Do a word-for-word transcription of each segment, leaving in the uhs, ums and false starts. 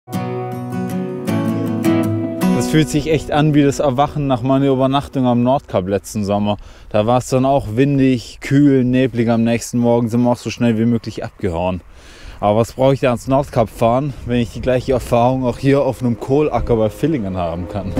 Das fühlt sich echt an wie das Erwachen nach meiner Übernachtung am Nordkap letzten Sommer. Da war es dann auch windig, kühl, neblig am nächsten Morgen, sind wir auch so schnell wie möglich abgehauen. Aber was brauche ich da ans Nordkap fahren, wenn ich die gleiche Erfahrung auch hier auf einem Kohlacker bei Villingen haben kann?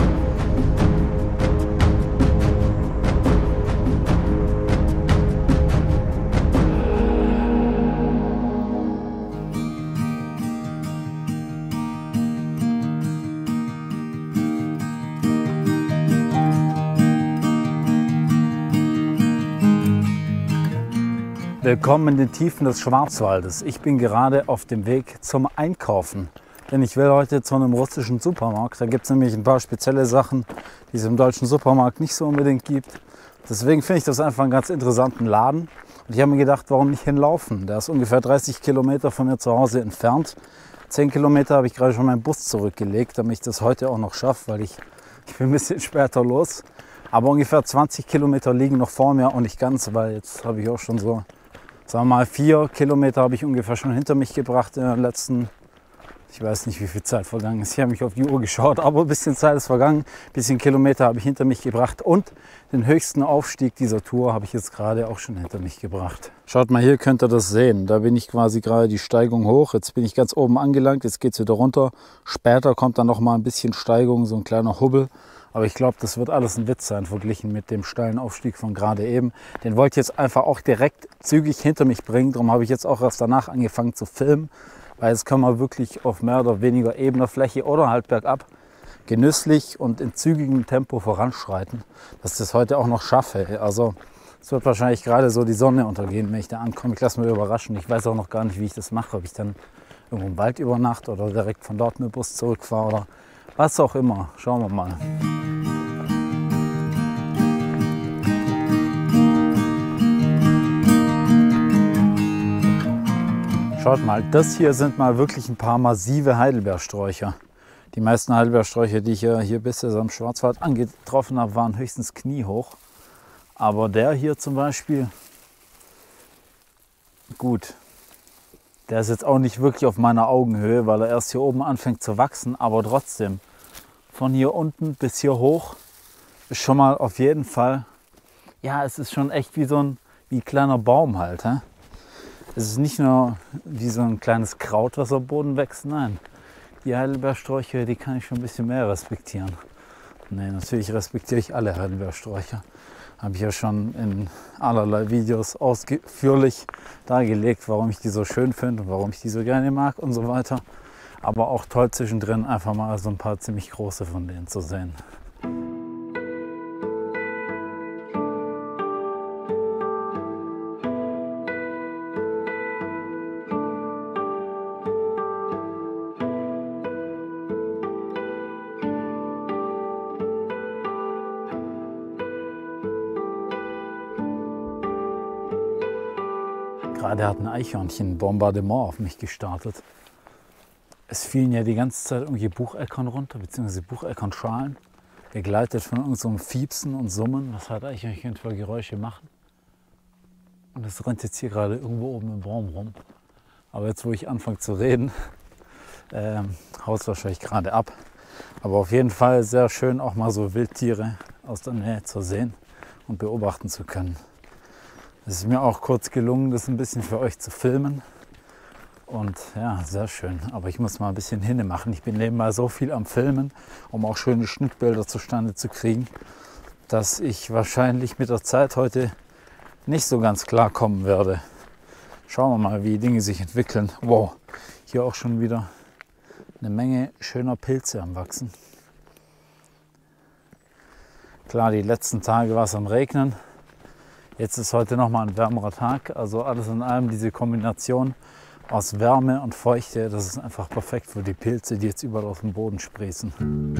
Willkommen in den Tiefen des Schwarzwaldes. Ich bin gerade auf dem Weg zum Einkaufen. Denn ich will heute zu einem russischen Supermarkt. Da gibt es nämlich ein paar spezielle Sachen, die es im deutschen Supermarkt nicht so unbedingt gibt. Deswegen finde ich das einfach einen ganz interessanten Laden. Und ich habe mir gedacht, warum nicht hinlaufen? Der ist ungefähr dreißig Kilometer von mir zu Hause entfernt. zehn Kilometer habe ich gerade schon meinen Bus zurückgelegt, damit ich das heute auch noch schaffe, weil ich, ich bin ein bisschen später los. Aber ungefähr zwanzig Kilometer liegen noch vor mir und nicht ganz, weil jetzt habe ich auch schon so, sagen wir mal, vier Kilometer habe ich ungefähr schon hinter mich gebracht in den letzten, ich weiß nicht, wie viel Zeit vergangen ist. Ich habe mich auf die Uhr geschaut, aber ein bisschen Zeit ist vergangen. Ein bisschen Kilometer habe ich hinter mich gebracht und den höchsten Aufstieg dieser Tour habe ich jetzt gerade auch schon hinter mich gebracht. Schaut mal, hier könnt ihr das sehen. Da bin ich quasi gerade die Steigung hoch. Jetzt bin ich ganz oben angelangt, jetzt geht es wieder runter. Später kommt dann noch mal ein bisschen Steigung, so ein kleiner Hubbel. Aber ich glaube, das wird alles ein Witz sein, verglichen mit dem steilen Aufstieg von gerade eben. Den wollte ich jetzt einfach auch direkt zügig hinter mich bringen. Darum habe ich jetzt auch erst danach angefangen zu filmen. Weil jetzt können wir wirklich auf mehr oder weniger ebener Fläche oder halt bergab genüsslich und in zügigem Tempo voranschreiten. Dass ich das heute auch noch schaffe. Also es wird wahrscheinlich gerade so die Sonne untergehen, wenn ich da ankomme. Ich lasse mich überraschen. Ich weiß auch noch gar nicht, wie ich das mache. Ob ich dann irgendwo im Wald übernachte oder direkt von dort mit dem Bus zurückfahre oder was auch immer. Schauen wir mal. Schaut mal, das hier sind mal wirklich ein paar massive Heidelbeersträucher. Die meisten Heidelbeersträucher, die ich hier, hier bisher am Schwarzwald angetroffen habe, waren höchstens kniehoch. Aber der hier zum Beispiel, gut, der ist jetzt auch nicht wirklich auf meiner Augenhöhe, weil er erst hier oben anfängt zu wachsen. Aber trotzdem, von hier unten bis hier hoch ist schon mal auf jeden Fall, ja, es ist schon echt wie so ein, wie ein kleiner Baum halt. Hä? Es ist nicht nur wie so ein kleines Kraut, was am Boden wächst, nein. Die Heidelbeersträucher, die kann ich schon ein bisschen mehr respektieren. Nee, natürlich respektiere ich alle Heidelbeersträucher. Habe ich ja schon in allerlei Videos ausführlich dargelegt, warum ich die so schön finde und warum ich die so gerne mag und so weiter. Aber auch toll zwischendrin einfach mal so ein paar ziemlich große von denen zu sehen. Gerade hat ein Eichhörnchen ein Bombardement auf mich gestartet. Es fielen ja die ganze Zeit irgendwie Bucheckern runter, beziehungsweise Bucheckernschalen, begleitet von irgendeinem so Fiepsen und Summen, was halt Eichhörnchen für Geräusche machen. Und es rennt jetzt hier gerade irgendwo oben im Baum rum. Aber jetzt, wo ich anfange zu reden, ähm, haut es wahrscheinlich gerade ab. Aber auf jeden Fall sehr schön, auch mal so Wildtiere aus der Nähe zu sehen und beobachten zu können. Es ist mir auch kurz gelungen, das ein bisschen für euch zu filmen. Und ja, sehr schön. Aber ich muss mal ein bisschen hinne machen. Ich bin nebenbei so viel am Filmen, um auch schöne Schnittbilder zustande zu kriegen, dass ich wahrscheinlich mit der Zeit heute nicht so ganz klar kommen werde. Schauen wir mal, wie die Dinge sich entwickeln. Wow, hier auch schon wieder eine Menge schöner Pilze am Wachsen. Klar, die letzten Tage war es am Regnen. Jetzt ist heute nochmal ein wärmerer Tag, also alles in allem diese Kombination aus Wärme und Feuchte, das ist einfach perfekt für die Pilze, die jetzt überall auf dem Boden sprießen.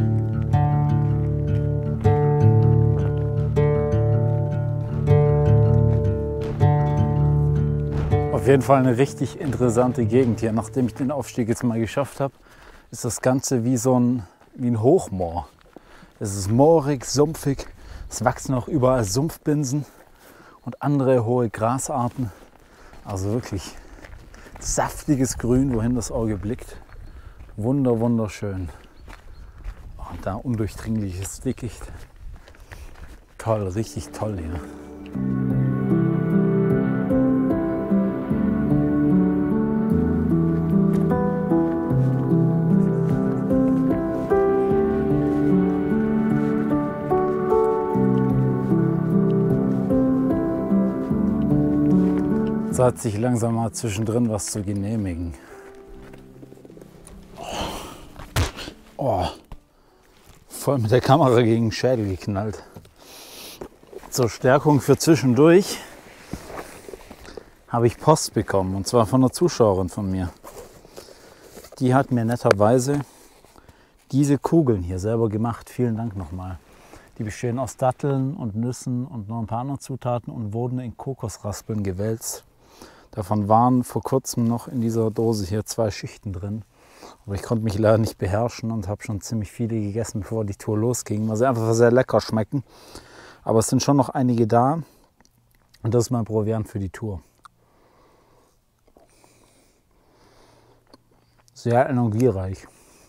Auf jeden Fall eine richtig interessante Gegend hier. Nachdem ich den Aufstieg jetzt mal geschafft habe, ist das Ganze wie so ein, wie ein Hochmoor. Es ist moorig, sumpfig, es wachsen auch überall Sumpfbinsen und andere hohe Grasarten. Also wirklich saftiges Grün, wohin das Auge blickt. Wunder, wunderschön. Und da undurchdringliches Dickicht. Toll, richtig toll hier. Es hat sich langsam mal zwischendrin was zu genehmigen. Oh, voll mit der Kamera gegen den Schädel geknallt. Zur Stärkung für zwischendurch habe ich Post bekommen, und zwar von einer Zuschauerin von mir. Die hat mir netterweise diese Kugeln hier selber gemacht. Vielen Dank nochmal. Die bestehen aus Datteln und Nüssen und noch ein paar anderen Zutaten und wurden in Kokosraspeln gewälzt. Davon waren vor kurzem noch in dieser Dose hier zwei Schichten drin. Aber ich konnte mich leider nicht beherrschen und habe schon ziemlich viele gegessen, bevor die Tour losging, weil sie einfach sehr lecker schmecken. Aber es sind schon noch einige da und das ist mein Proviant für die Tour. Sehr energiereich.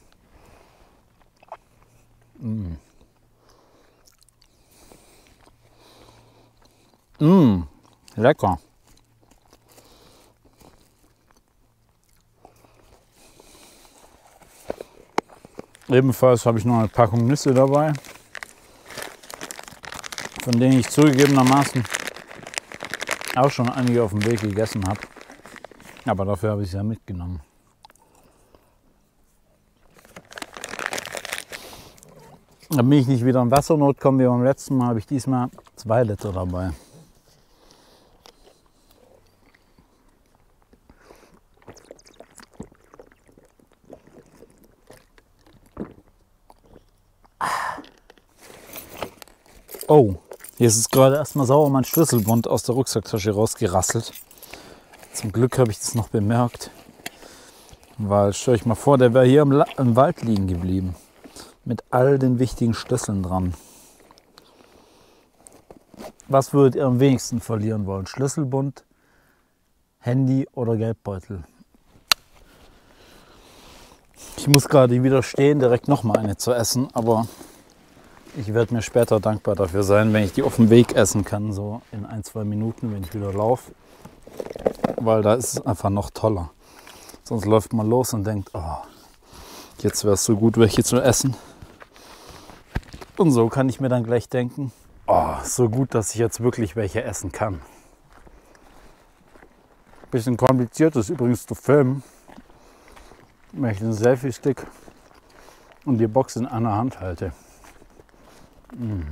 Mm. Mm, lecker. Ebenfalls habe ich noch eine Packung Nüsse dabei, von denen ich zugegebenermaßen auch schon einige auf dem Weg gegessen habe. Aber dafür habe ich sie ja mitgenommen. Damit ich nicht wieder in Wassernot komme wie beim letzten Mal, habe ich diesmal zwei Liter dabei. Oh, hier ist es gerade erstmal sauer mein Schlüsselbund aus der Rucksacktasche rausgerasselt. Zum Glück habe ich das noch bemerkt, weil stell euch mal vor, der wäre hier im, La im Wald liegen geblieben. Mit all den wichtigen Schlüsseln dran. Was würdet ihr am wenigsten verlieren wollen? Schlüsselbund, Handy oder Geldbeutel? Ich muss gerade widerstehen, direkt nochmal eine zu essen, aber ich werde mir später dankbar dafür sein, wenn ich die auf dem Weg essen kann, so in ein, zwei Minuten, wenn ich wieder laufe. Weil da ist es einfach noch toller. Sonst läuft man los und denkt, oh, jetzt wäre es so gut, welche zu essen. Und so kann ich mir dann gleich denken, oh, so gut, dass ich jetzt wirklich welche essen kann. Bisschen kompliziert ist übrigens zu filmen, wenn ich den Selfie-Stick und die Box in einer Hand halte. Mm.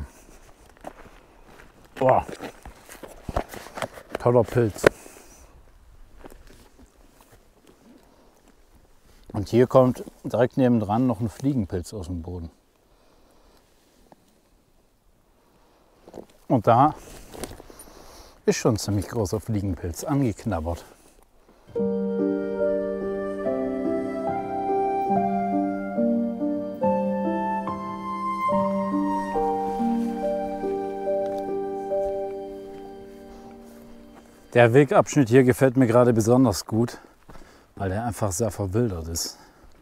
Oh, toller Pilz. Und hier kommt direkt nebendran noch ein Fliegenpilz aus dem Boden. Und da ist schon ein ziemlich großer Fliegenpilz angeknabbert. Der Wegabschnitt hier gefällt mir gerade besonders gut, weil er einfach sehr verwildert ist.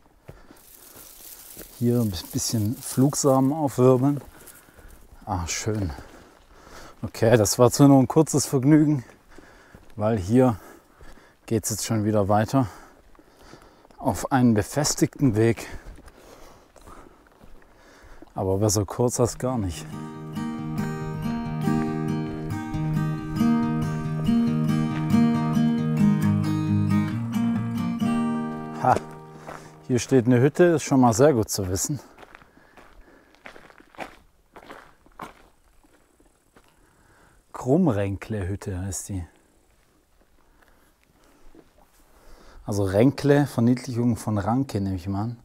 Hier ein bisschen Flugsamen aufwirbeln. Ah, schön. Okay, das war zwar nur ein kurzes Vergnügen, weil hier geht es jetzt schon wieder weiter auf einen befestigten Weg. Aber besser kurz als gar nicht. Ha, hier steht eine Hütte, ist schon mal sehr gut zu wissen. Krummränkle-Hütte heißt die. Also Ränkle, Verniedlichung von Ranke nehme ich mal an.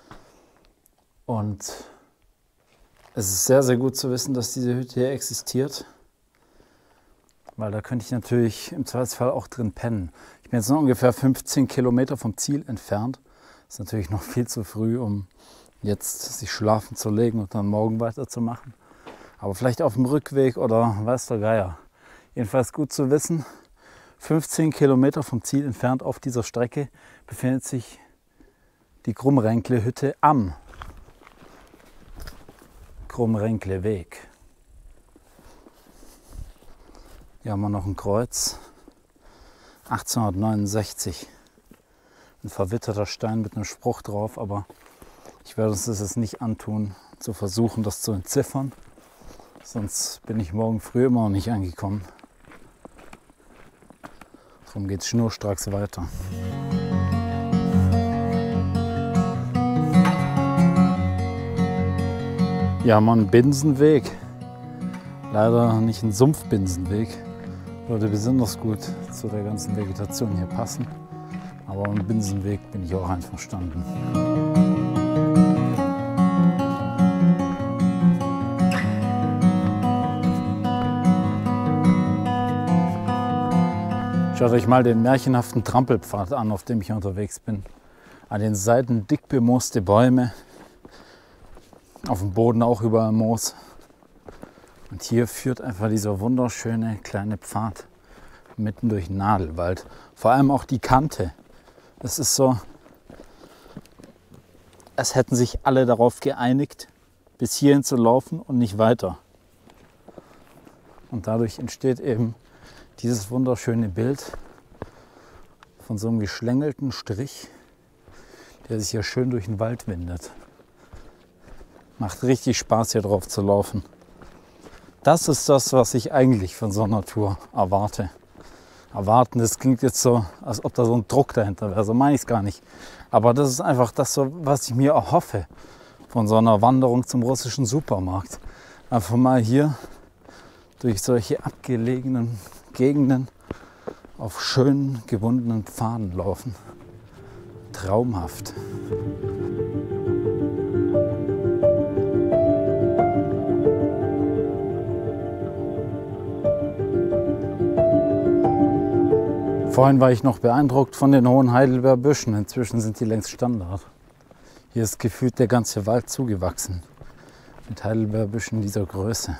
Und es ist sehr, sehr gut zu wissen, dass diese Hütte hier existiert. Weil da könnte ich natürlich im Zweifelsfall auch drin pennen. Ich bin jetzt noch ungefähr fünfzehn Kilometer vom Ziel entfernt. Das ist natürlich noch viel zu früh, um jetzt sich schlafen zu legen und dann morgen weiterzumachen. Aber vielleicht auf dem Rückweg oder weiß der Geier. Jedenfalls gut zu wissen, fünfzehn Kilometer vom Ziel entfernt auf dieser Strecke befindet sich die Krummränkle-Hütte am Krummränkle-Weg. Hier haben wir noch ein Kreuz, achtzehnhundertneunundsechzig. Ein verwitterter Stein mit einem Spruch drauf, aber ich werde uns das jetzt nicht antun, zu versuchen, das zu entziffern. Sonst bin ich morgen früh immer noch nicht angekommen. Darum geht es schnurstracks weiter. Ja, mal einen Binsenweg. Leider nicht ein Sumpfbinsenweg. Würde besonders gut zu der ganzen Vegetation hier passen. Aber am Binsenweg bin ich auch einverstanden. Schaut euch mal den märchenhaften Trampelpfad an, auf dem ich unterwegs bin. An den Seiten dick bemooste Bäume, auf dem Boden auch überall Moos. Und hier führt einfach dieser wunderschöne kleine Pfad mitten durch den Nadelwald. Vor allem auch die Kante. Es ist so, als hätten sich alle darauf geeinigt, bis hierhin zu laufen und nicht weiter. Und dadurch entsteht eben dieses wunderschöne Bild von so einem geschlängelten Strich, der sich hier schön durch den Wald windet. Macht richtig Spaß, hier drauf zu laufen. Das ist das, was ich eigentlich von so einer Tour erwarte. Erwarten, das klingt jetzt so, als ob da so ein Druck dahinter wäre. So meine ich es gar nicht. Aber das ist einfach das, was ich mir erhoffe von so einer Wanderung zum russischen Supermarkt. Einfach mal hier durch solche abgelegenen Gegenden auf schön gewundenen Pfaden laufen. Traumhaft. Vorhin war ich noch beeindruckt von den hohen Heidelbeerbüschen. Inzwischen sind die längst Standard. Hier ist gefühlt der ganze Wald zugewachsen mit Heidelbeerbüschen dieser Größe.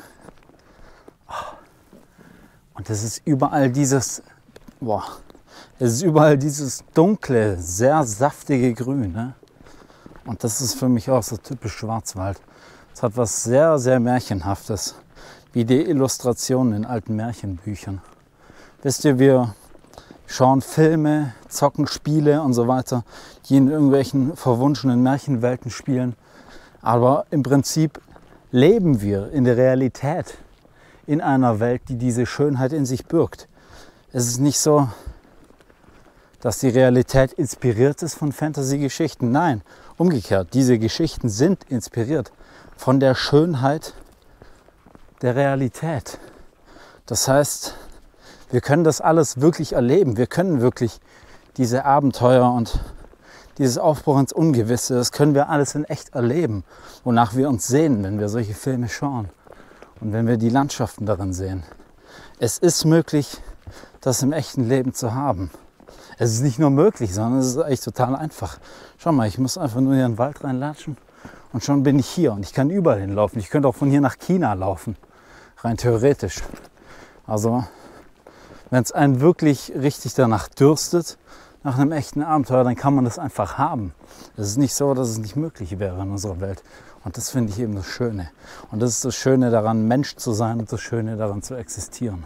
Und es ist überall dieses, boah, es ist überall dieses dunkle, sehr saftige Grün. Ne? Und das ist für mich auch so typisch Schwarzwald. Es hat was sehr, sehr Märchenhaftes, wie die Illustrationen in alten Märchenbüchern. Wisst ihr, wir schauen Filme, zocken Spiele und so weiter, die in irgendwelchen verwunschenen Märchenwelten spielen. Aber im Prinzip leben wir in der Realität in einer Welt, die diese Schönheit in sich birgt. Es ist nicht so, dass die Realität inspiriert ist von Fantasy-Geschichten. Nein, umgekehrt, diese Geschichten sind inspiriert von der Schönheit der Realität. Das heißt, wir können das alles wirklich erleben. Wir können wirklich diese Abenteuer und dieses Aufbruch ins Ungewisse, das können wir alles in echt erleben, wonach wir uns sehnen, wenn wir solche Filme schauen. Und wenn wir die Landschaften darin sehen. Es ist möglich, das im echten Leben zu haben. Es ist nicht nur möglich, sondern es ist echt total einfach. Schau mal, ich muss einfach nur hier in den Wald reinlatschen und schon bin ich hier. Und ich kann überall hinlaufen. Ich könnte auch von hier nach China laufen, rein theoretisch. Also, wenn es einen wirklich richtig danach dürstet, nach einem echten Abenteuer, dann kann man das einfach haben. Es ist nicht so, dass es nicht möglich wäre in unserer Welt. Und das finde ich eben das Schöne. Und das ist das Schöne daran, Mensch zu sein und das Schöne daran zu existieren.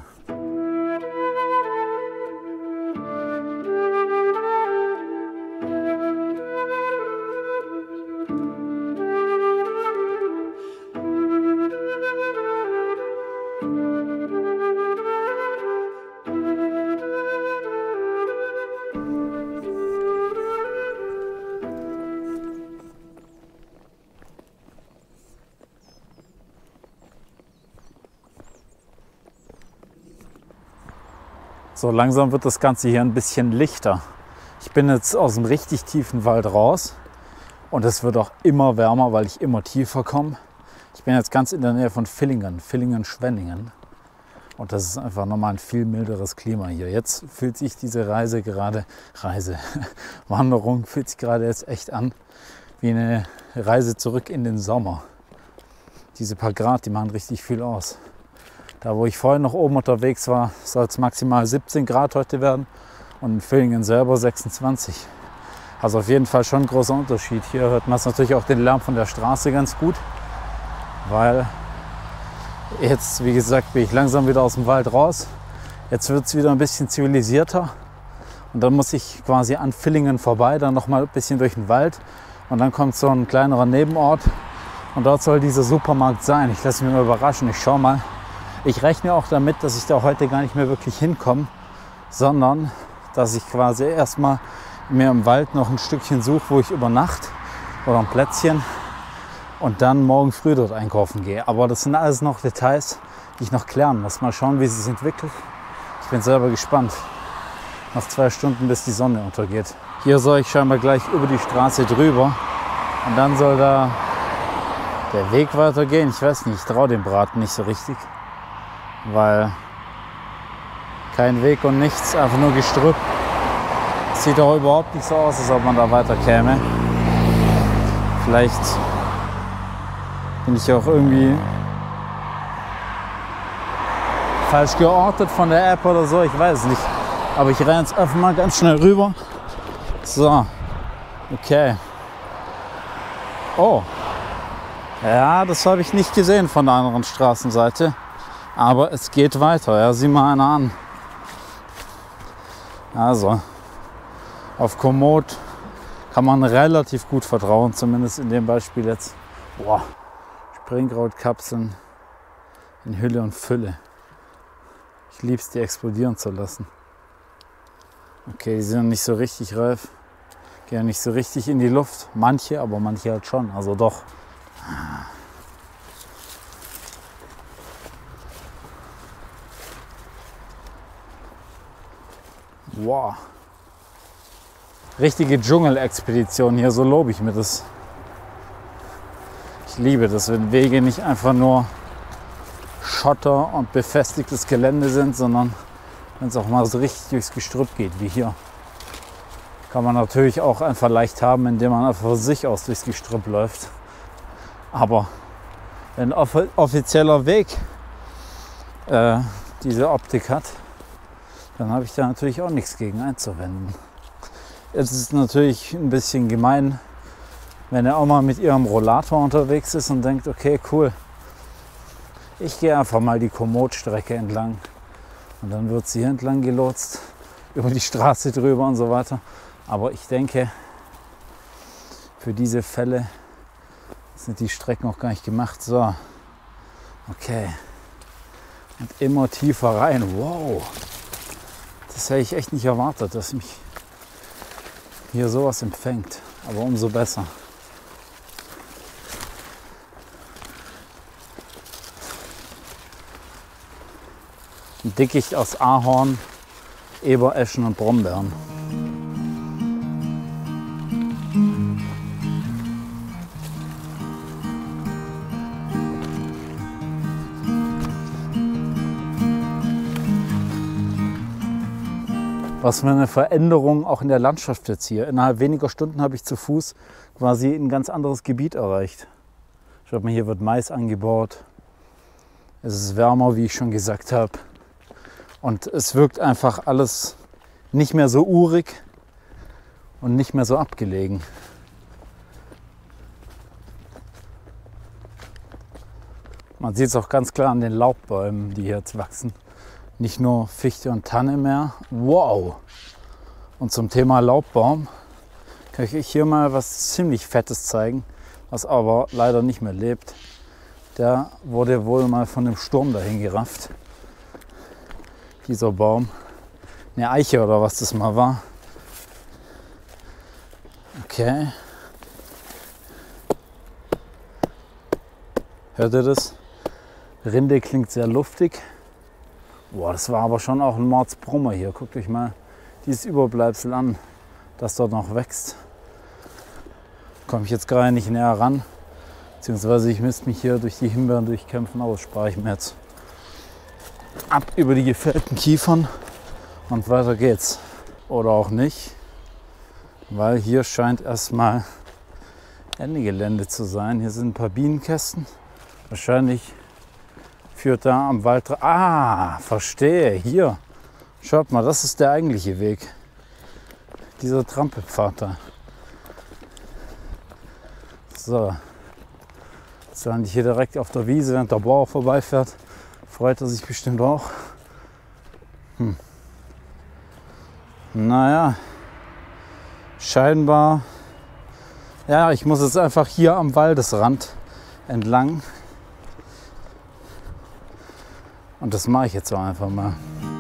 So langsam wird das Ganze hier ein bisschen lichter. Ich bin jetzt aus dem richtig tiefen Wald raus und es wird auch immer wärmer, weil ich immer tiefer komme. Ich bin jetzt ganz in der Nähe von Villingen, Villingen-Schwenningen. Und das ist einfach nochmal ein viel milderes Klima hier. Jetzt fühlt sich diese Reise gerade, Reise, Wanderung fühlt sich gerade jetzt echt an wie eine Reise zurück in den Sommer. Diese paar Grad, die machen richtig viel aus. Da, wo ich vorhin noch oben unterwegs war, soll es maximal siebzehn Grad heute werden und in Villingen selber sechsundzwanzig. Also auf jeden Fall schon ein großer Unterschied. Hier hört man es natürlich auch den Lärm von der Straße ganz gut, weil jetzt, wie gesagt, bin ich langsam wieder aus dem Wald raus. Jetzt wird es wieder ein bisschen zivilisierter und dann muss ich quasi an Villingen vorbei, dann noch mal ein bisschen durch den Wald und dann kommt so ein kleinerer Nebenort und dort soll dieser Supermarkt sein. Ich lasse mich mal überraschen, ich schaue mal. Ich rechne auch damit, dass ich da heute gar nicht mehr wirklich hinkomme, sondern dass ich quasi erstmal mir im Wald noch ein Stückchen suche, wo ich übernachte oder ein Plätzchen und dann morgen früh dort einkaufen gehe. Aber das sind alles noch Details, die ich noch klären muss. Mal schauen, wie es sich entwickelt. Ich bin selber gespannt. Noch zwei Stunden, bis die Sonne untergeht. Hier soll ich scheinbar gleich über die Straße drüber und dann soll da der Weg weitergehen. Ich weiß nicht, ich traue dem Braten nicht so richtig, weil kein Weg und nichts, einfach nur Gestrüpp. Sieht auch überhaupt nicht so aus, als ob man da weiter käme. Vielleicht bin ich auch irgendwie falsch geortet von der App oder so, ich weiß es nicht. Aber ich renne jetzt einfach mal ganz schnell rüber. So, okay. Oh, ja, das habe ich nicht gesehen von der anderen Straßenseite. Aber es geht weiter, ja, sieh mal einer an. Also, auf Komoot kann man relativ gut vertrauen, zumindest in dem Beispiel jetzt. Boah, Springrautkapseln in Hülle und Fülle. Ich liebe es, die explodieren zu lassen. Okay, die sind nicht so richtig reif, gehen nicht so richtig in die Luft. Manche, aber manche halt schon, also doch. Wow. Richtige Dschungelexpedition hier, so lobe ich mir das. Ich liebe das, wenn Wege nicht einfach nur Schotter und befestigtes Gelände sind, sondern wenn es auch mal so richtig durchs Gestrüpp geht, wie hier. Kann man natürlich auch einfach leicht haben, indem man einfach von sich aus durchs Gestrüpp läuft. Aber wenn ein offizieller Weg äh, diese Optik hat, dann habe ich da natürlich auch nichts gegen einzuwenden. Es ist natürlich ein bisschen gemein, wenn er auch mal mit ihrem Rollator unterwegs ist und denkt, okay, cool, ich gehe einfach mal die Komoot-Strecke entlang. Und dann wird sie hier entlang gelotst, über die Straße drüber und so weiter. Aber ich denke, für diese Fälle sind die Strecken auch gar nicht gemacht. So, okay. Und immer tiefer rein. Wow, das hätte ich echt nicht erwartet, dass mich hier sowas empfängt. Aber umso besser. Ein Dickicht aus Ahorn, Ebereschen und Brombeeren. Was für eine Veränderung auch in der Landschaft jetzt hier. Innerhalb weniger Stunden habe ich zu Fuß quasi ein ganz anderes Gebiet erreicht. Schaut mal, hier wird Mais angebaut. Es ist wärmer, wie ich schon gesagt habe. Und es wirkt einfach alles nicht mehr so urig und nicht mehr so abgelegen. Man sieht es auch ganz klar an den Laubbäumen, die hier jetzt wachsen. Nicht nur Fichte und Tanne mehr. Wow! Und zum Thema Laubbaum kann ich euch hier mal was ziemlich Fettes zeigen, was aber leider nicht mehr lebt. Der wurde wohl mal von dem Sturm dahin gerafft. Dieser Baum. Eine Eiche oder was das mal war. Okay. Hört ihr das? Rinde klingt sehr luftig. Boah, das war aber schon auch ein Mordsbrummer hier. Guckt euch mal dieses Überbleibsel an, das dort noch wächst. Komme ich jetzt gerade nicht näher ran. Beziehungsweise ich müsste mich hier durch die Himbeeren durchkämpfen, aber das spare ich mir jetzt. Ab über die gefällten Kiefern und weiter geht's. Oder auch nicht, weil hier scheint erstmal Ende Gelände zu sein. Hier sind ein paar Bienenkästen. Wahrscheinlich führt da am Wald. Ah, verstehe. Hier. Schaut mal, das ist der eigentliche Weg. Dieser Trampelpfad da. So. Jetzt lande ich hier direkt auf der Wiese, während der Bauer vorbeifährt. Freut er sich bestimmt auch. Hm. Naja, scheinbar. Ja, ich muss jetzt einfach hier am Waldesrand entlang. Und das mache ich jetzt auch einfach mal.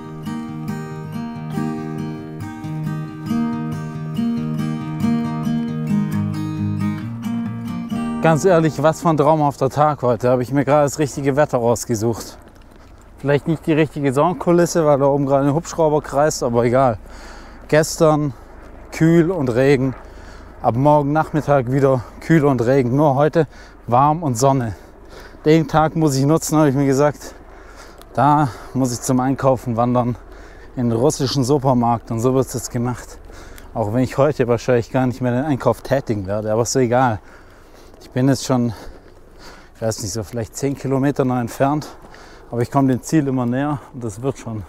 Ganz ehrlich, was für ein traumhafter Tag heute. Habe ich mir gerade das richtige Wetter rausgesucht. Vielleicht nicht die richtige Soundkulisse, weil da oben gerade ein Hubschrauber kreist, aber egal. Gestern kühl und Regen. Ab morgen Nachmittag wieder kühl und Regen. Nur heute warm und Sonne. Den Tag muss ich nutzen, habe ich mir gesagt. Da muss ich zum Einkaufen wandern in den russischen Supermarkt. Und so wird es jetzt gemacht. Auch wenn ich heute wahrscheinlich gar nicht mehr den Einkauf tätigen werde. Aber ist so egal. Ich bin jetzt schon, ich weiß nicht, so vielleicht zehn Kilometer noch entfernt. Aber ich komme dem Ziel immer näher und das wird schon.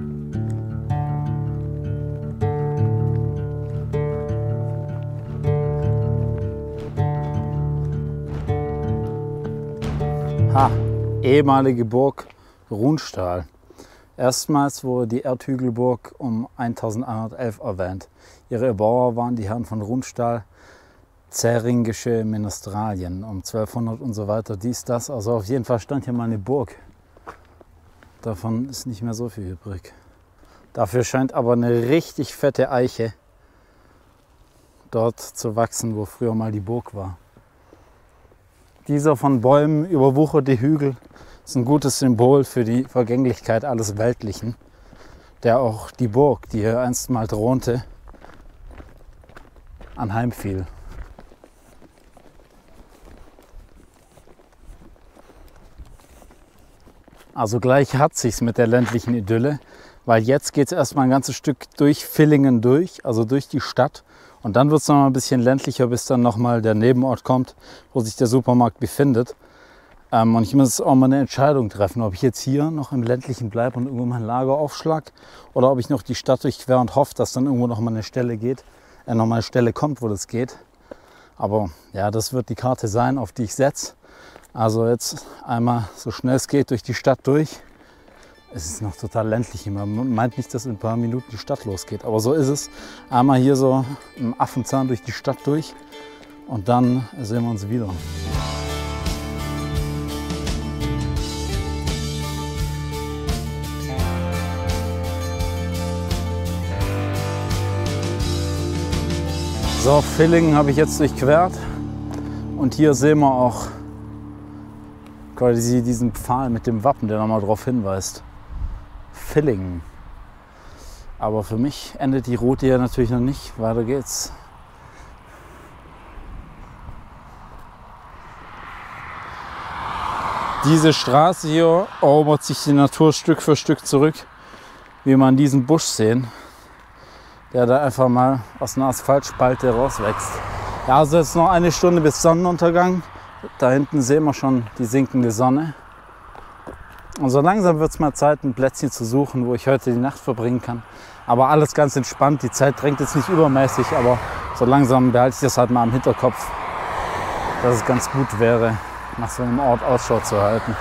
Ha, ehemalige Burg Runstahl. Erstmals wurde die Erdhügelburg um eintausendeinhundertelf erwähnt. Ihre Erbauer waren die Herren von Runstahl, zähringische Ministralien um zwölfhundert und so weiter, dies, das. Also auf jeden Fall stand hier mal eine Burg. Davon ist nicht mehr so viel übrig. Dafür scheint aber eine richtig fette Eiche dort zu wachsen, wo früher mal die Burg war. Dieser von Bäumen überwucherte Hügel ist ein gutes Symbol für die Vergänglichkeit alles Weltlichen, der auch die Burg, die hier einst mal thronte, anheimfiel. Also gleich hat sich's mit der ländlichen Idylle, weil jetzt geht es erstmal ein ganzes Stück durch Villingen durch, also durch die Stadt. Und dann wird es noch mal ein bisschen ländlicher, bis dann nochmal der Nebenort kommt, wo sich der Supermarkt befindet. Ähm, und ich muss auch mal eine Entscheidung treffen, ob ich jetzt hier noch im ländlichen bleibe und irgendwo mein Lager aufschlag oder ob ich noch die Stadt durchquere und hoffe, dass dann irgendwo noch mal eine Stelle geht, äh, noch mal eine Stelle kommt, wo das geht. Aber ja, das wird die Karte sein, auf die ich setze. Also jetzt einmal so schnell es geht durch die Stadt durch. Es ist noch total ländlich. Man meint nicht, dass in ein paar Minuten die Stadt losgeht. Aber so ist es. Einmal hier so im Affenzahn durch die Stadt durch und dann sehen wir uns wieder. So, Villingen habe ich jetzt durchquert. Und hier sehen wir auch quasi diesen Pfahl mit dem Wappen, der nochmal darauf hinweist. Villingen. Aber für mich endet die Route ja natürlich noch nicht. Weiter geht's. Diese Straße hier erobert sich die Natur Stück für Stück zurück, wie man diesen Busch sehen, der da einfach mal aus einer Asphaltspalte rauswächst. Ja, also jetzt noch eine Stunde bis Sonnenuntergang. Da hinten sehen wir schon die sinkende Sonne. Und so langsam wird es mal Zeit, ein Plätzchen zu suchen, wo ich heute die Nacht verbringen kann. Aber alles ganz entspannt. Die Zeit drängt jetzt nicht übermäßig, aber so langsam behalte ich das halt mal im Hinterkopf, dass es ganz gut wäre, nach so einem Ort Ausschau zu halten.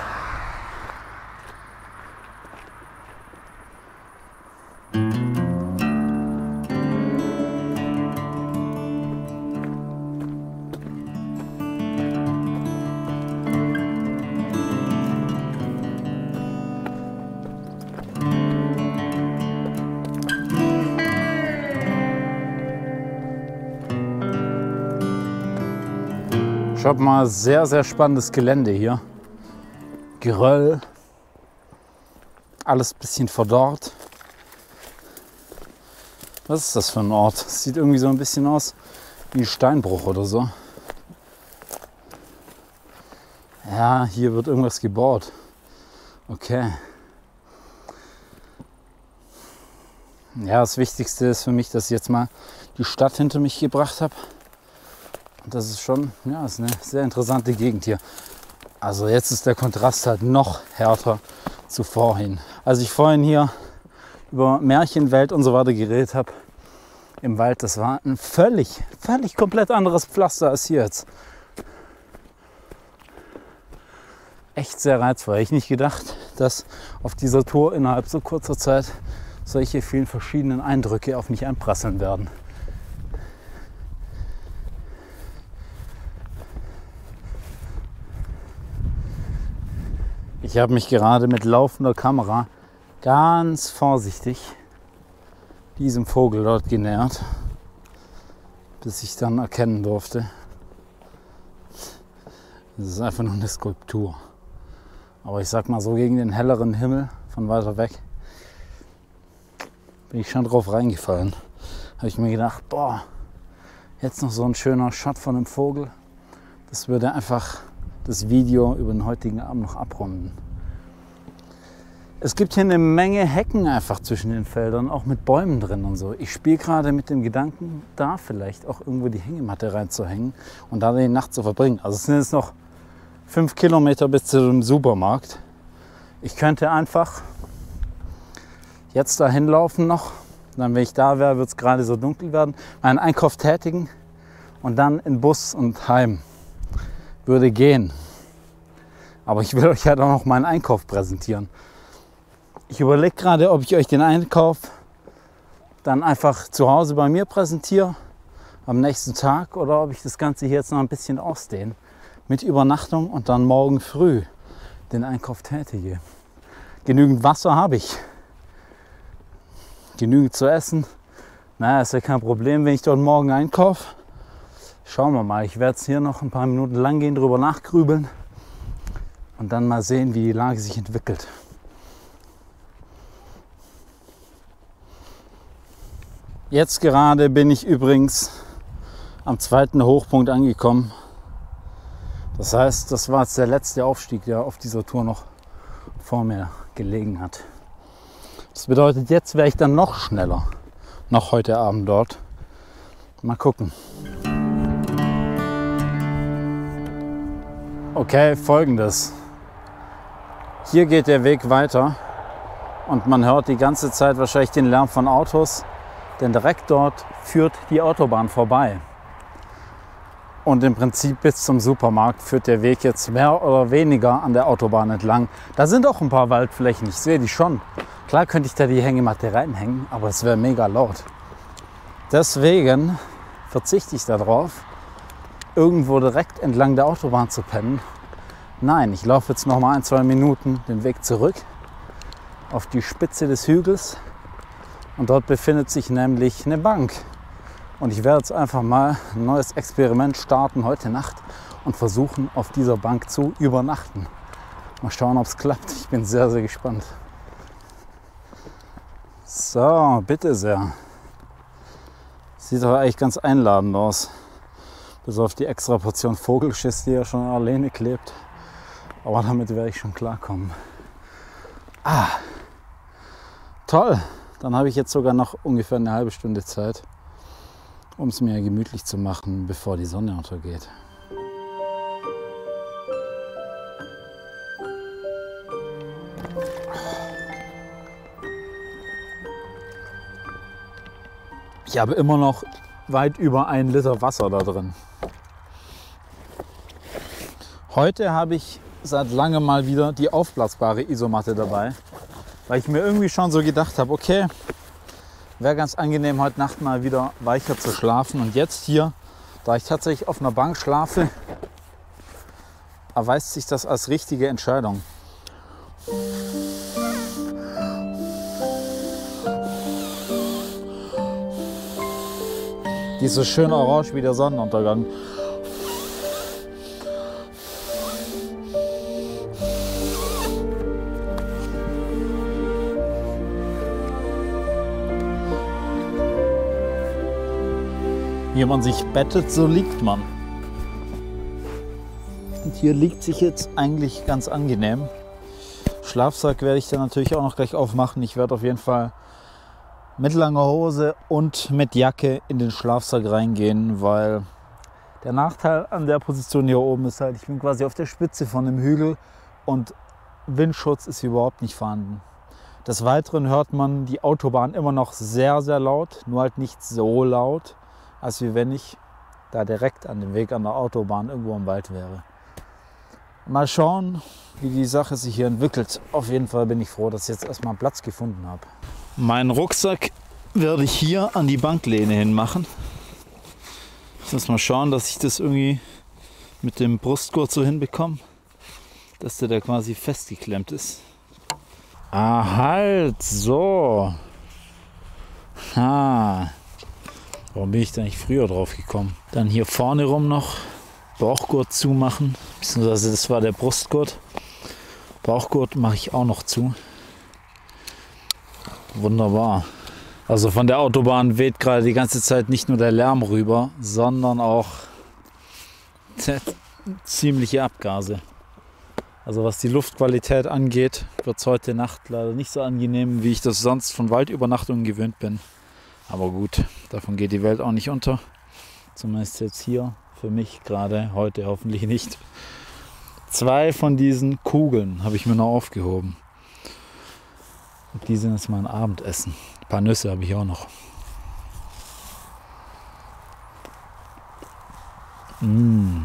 Ich habe mal sehr, sehr spannendes Gelände hier. Geröll, alles ein bisschen verdorrt. Was ist das für ein Ort? Das sieht irgendwie so ein bisschen aus wie ein Steinbruch oder so. Ja, hier wird irgendwas gebaut. Okay. Ja, das Wichtigste ist für mich, dass ich jetzt mal die Stadt hinter mich gebracht habe. Und das ist schon, ja, ist eine sehr interessante Gegend hier. Also jetzt ist der Kontrast halt noch härter zu vorhin. Als ich vorhin hier über Märchenwelt und so weiter geredet habe im Wald, das war ein völlig, völlig komplett anderes Pflaster als hier jetzt. echt sehr reizvoll. Hätte ich nicht gedacht, dass auf dieser Tour innerhalb so kurzer Zeit solche vielen verschiedenen Eindrücke auf mich einprasseln werden. Ich habe mich gerade mit laufender Kamera ganz vorsichtig diesem Vogel dort genähert, bis ich dann erkennen durfte, das ist einfach nur eine Skulptur. Aber ich sag mal so, gegen den helleren Himmel von weiter weg bin ich schon drauf reingefallen. Habe ich mir gedacht, boah, jetzt noch so ein schöner Shot von einem Vogel. Das würde einfach das Video über den heutigen Abend noch abrunden. Es gibt hier eine Menge Hecken einfach zwischen den Feldern, auch mit Bäumen drin und so. Ich spiele gerade mit dem Gedanken, da vielleicht auch irgendwo die Hängematte reinzuhängen und da die Nacht zu verbringen. Also es sind jetzt noch fünf Kilometer bis zu dem Supermarkt. Ich könnte einfach jetzt dahin laufen noch. Dann, wenn ich da wäre, wird es gerade so dunkel werden. Meinen Einkauf tätigen und dann in Bus und heim. Würde gehen. Aber ich will euch ja doch noch meinen Einkauf präsentieren. Ich überlege gerade, ob ich euch den Einkauf dann einfach zu Hause bei mir präsentiere am nächsten Tag oder ob ich das Ganze hier jetzt noch ein bisschen ausdehne mit Übernachtung und dann morgen früh den Einkauf tätige. Genügend Wasser habe ich. Genügend zu essen. Naja, ist ja kein Problem, wenn ich dort morgen einkaufe. Schauen wir mal. Ich werde es hier noch ein paar Minuten lang gehen, drüber nachgrübeln und dann mal sehen, wie die Lage sich entwickelt. Jetzt gerade bin ich übrigens am zweiten Hochpunkt angekommen. Das heißt, das war jetzt der letzte Aufstieg, der auf dieser Tour noch vor mir gelegen hat. Das bedeutet, jetzt wäre ich dann noch schneller, noch heute Abend dort. Mal gucken. Okay, Folgendes. Hier geht der Weg weiter und man hört die ganze Zeit wahrscheinlich den Lärm von Autos, denn direkt dort führt die Autobahn vorbei. Und im Prinzip bis zum Supermarkt führt der Weg jetzt mehr oder weniger an der Autobahn entlang. Da sind auch ein paar Waldflächen, ich sehe die schon. Klar könnte ich da die Hängematte reinhängen, aber es wäre mega laut. Deswegen verzichte ich darauf, irgendwo direkt entlang der Autobahn zu pennen. Nein, ich laufe jetzt noch mal ein, zwei Minuten den Weg zurück auf die Spitze des Hügels und dort befindet sich nämlich eine Bank. Und ich werde jetzt einfach mal ein neues Experiment starten heute Nacht und versuchen, auf dieser Bank zu übernachten. Mal schauen, ob es klappt. Ich bin sehr, sehr gespannt. So, bitte sehr. Sieht doch eigentlich ganz einladend aus. Bis auf die extra Portion Vogelschiss, die ja schon alleine klebt. Aber damit werde ich schon klarkommen. Ah, toll. Dann habe ich jetzt sogar noch ungefähr eine halbe Stunde Zeit, um es mir gemütlich zu machen, bevor die Sonne untergeht. Ich habe immer noch weit über ein Liter Wasser da drin. Heute habe ich seit langem mal wieder die aufblasbare Isomatte dabei, weil ich mir irgendwie schon so gedacht habe, okay, wäre ganz angenehm, heute Nacht mal wieder weicher zu schlafen. Und jetzt hier, da ich tatsächlich auf einer Bank schlafe, erweist sich das als richtige Entscheidung. Die ist so schön orange wie der Sonnenuntergang. Wie man sich bettet, so liegt man. Und hier liegt sich jetzt eigentlich ganz angenehm. Schlafsack werde ich dann natürlich auch noch gleich aufmachen. Ich werde auf jeden Fall mit langer Hose und mit Jacke in den Schlafsack reingehen, weil der Nachteil an der Position hier oben ist halt, ich bin quasi auf der Spitze von einem Hügel und Windschutz ist überhaupt nicht vorhanden. Des Weiteren hört man die Autobahn immer noch sehr, sehr laut, nur halt nicht so laut, als wie wenn ich da direkt an dem Weg an der Autobahn irgendwo im Wald wäre. Mal schauen, wie die Sache sich hier entwickelt. Auf jeden Fall bin ich froh, dass ich jetzt erstmal einen Platz gefunden habe. Meinen Rucksack werde ich hier an die Banklehne hin machen. Ich muss mal schauen, dass ich das irgendwie mit dem Brustgurt so hinbekomme, dass der da quasi festgeklemmt ist. Ah, halt, so. Ha. Warum bin ich da nicht früher drauf gekommen? Dann hier vorne rum noch Bauchgurt zumachen, beziehungsweise das war der Brustgurt. Bauchgurt mache ich auch noch zu. Wunderbar. Also von der Autobahn weht gerade die ganze Zeit nicht nur der Lärm rüber, sondern auch ziemliche Abgase. Also was die Luftqualität angeht, wird es heute Nacht leider nicht so angenehm, wie ich das sonst von Waldübernachtungen gewöhnt bin. Aber gut, davon geht die Welt auch nicht unter. Zumindest jetzt hier, für mich gerade, heute hoffentlich nicht. Zwei von diesen Kugeln habe ich mir noch aufgehoben. Und die sind jetzt mein Abendessen. Ein paar Nüsse habe ich auch noch. Mmh.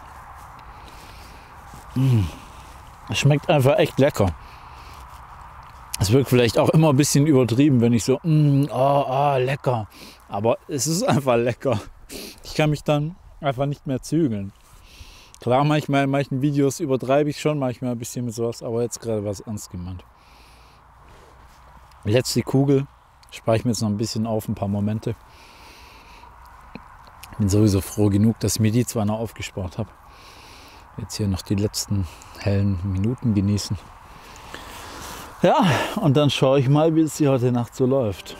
Mmh. Es schmeckt einfach echt lecker. Es wirkt vielleicht auch immer ein bisschen übertrieben, wenn ich so, mm, oh, oh, lecker. Aber es ist einfach lecker. Ich kann mich dann einfach nicht mehr zügeln. Klar, manchmal in manchen Videos übertreibe ich schon manchmal ein bisschen mit sowas, aber jetzt gerade war es ernst gemeint. Letzte Kugel spare ich mir jetzt noch ein bisschen auf, ein paar Momente. Bin sowieso froh genug, dass ich mir die zwar noch aufgespart habe. Jetzt hier noch die letzten hellen Minuten genießen. Ja, und dann schaue ich mal, wie es hier heute Nacht so läuft.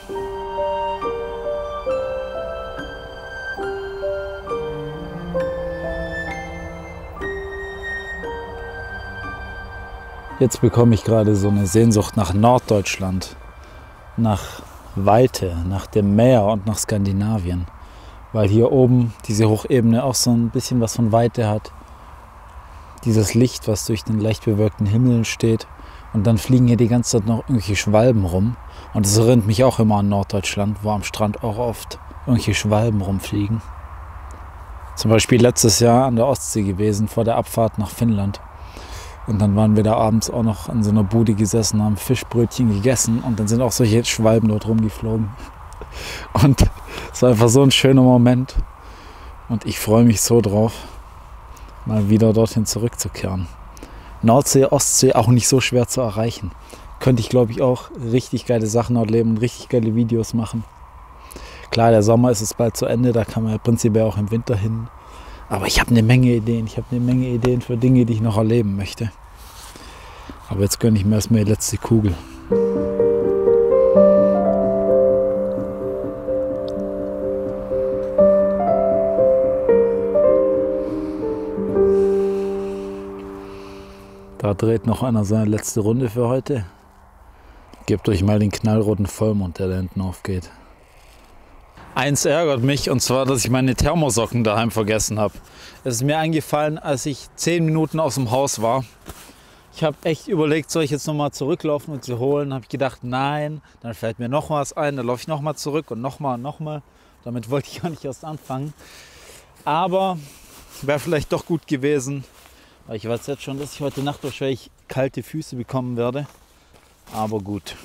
Jetzt bekomme ich gerade so eine Sehnsucht nach Norddeutschland, nach Weite, nach dem Meer und nach Skandinavien. Weil hier oben diese Hochebene auch so ein bisschen was von Weite hat. Dieses Licht, was durch den leicht bewölkten Himmel entsteht. Und dann fliegen hier die ganze Zeit noch irgendwelche Schwalben rum. Und das erinnert mich auch immer an Norddeutschland, wo am Strand auch oft irgendwelche Schwalben rumfliegen. Zum Beispiel letztes Jahr an der Ostsee gewesen, vor der Abfahrt nach Finnland. Und dann waren wir da abends auch noch an so einer Bude gesessen, haben Fischbrötchen gegessen und dann sind auch solche Schwalben dort rumgeflogen. Und es war einfach so ein schöner Moment. Und ich freue mich so drauf, mal wieder dorthin zurückzukehren. Nordsee, Ostsee auch nicht so schwer zu erreichen. Könnte ich, glaube ich, auch richtig geile Sachen dort leben und richtig geile Videos machen. Klar, der Sommer ist es bald zu Ende, da kann man ja prinzipiell auch im Winter hin. Aber ich habe eine Menge Ideen. Ich habe eine Menge Ideen für Dinge, die ich noch erleben möchte. Aber jetzt gönne ich mir erstmal die letzte Kugel. Da dreht noch einer seine letzte Runde für heute. Gebt euch mal den knallroten Vollmond, der da hinten aufgeht. Eins ärgert mich, und zwar, dass ich meine Thermosocken daheim vergessen habe. Es ist mir eingefallen, als ich zehn Minuten aus dem Haus war. Ich habe echt überlegt, soll ich jetzt nochmal zurücklaufen und sie holen? Habe ich gedacht, nein, dann fällt mir noch was ein, dann laufe ich nochmal zurück und nochmal und nochmal. Damit wollte ich gar nicht erst anfangen. Aber wäre vielleicht doch gut gewesen, weil ich weiß jetzt schon, dass ich heute Nacht wahrscheinlich kalte Füße bekommen werde. Aber gut.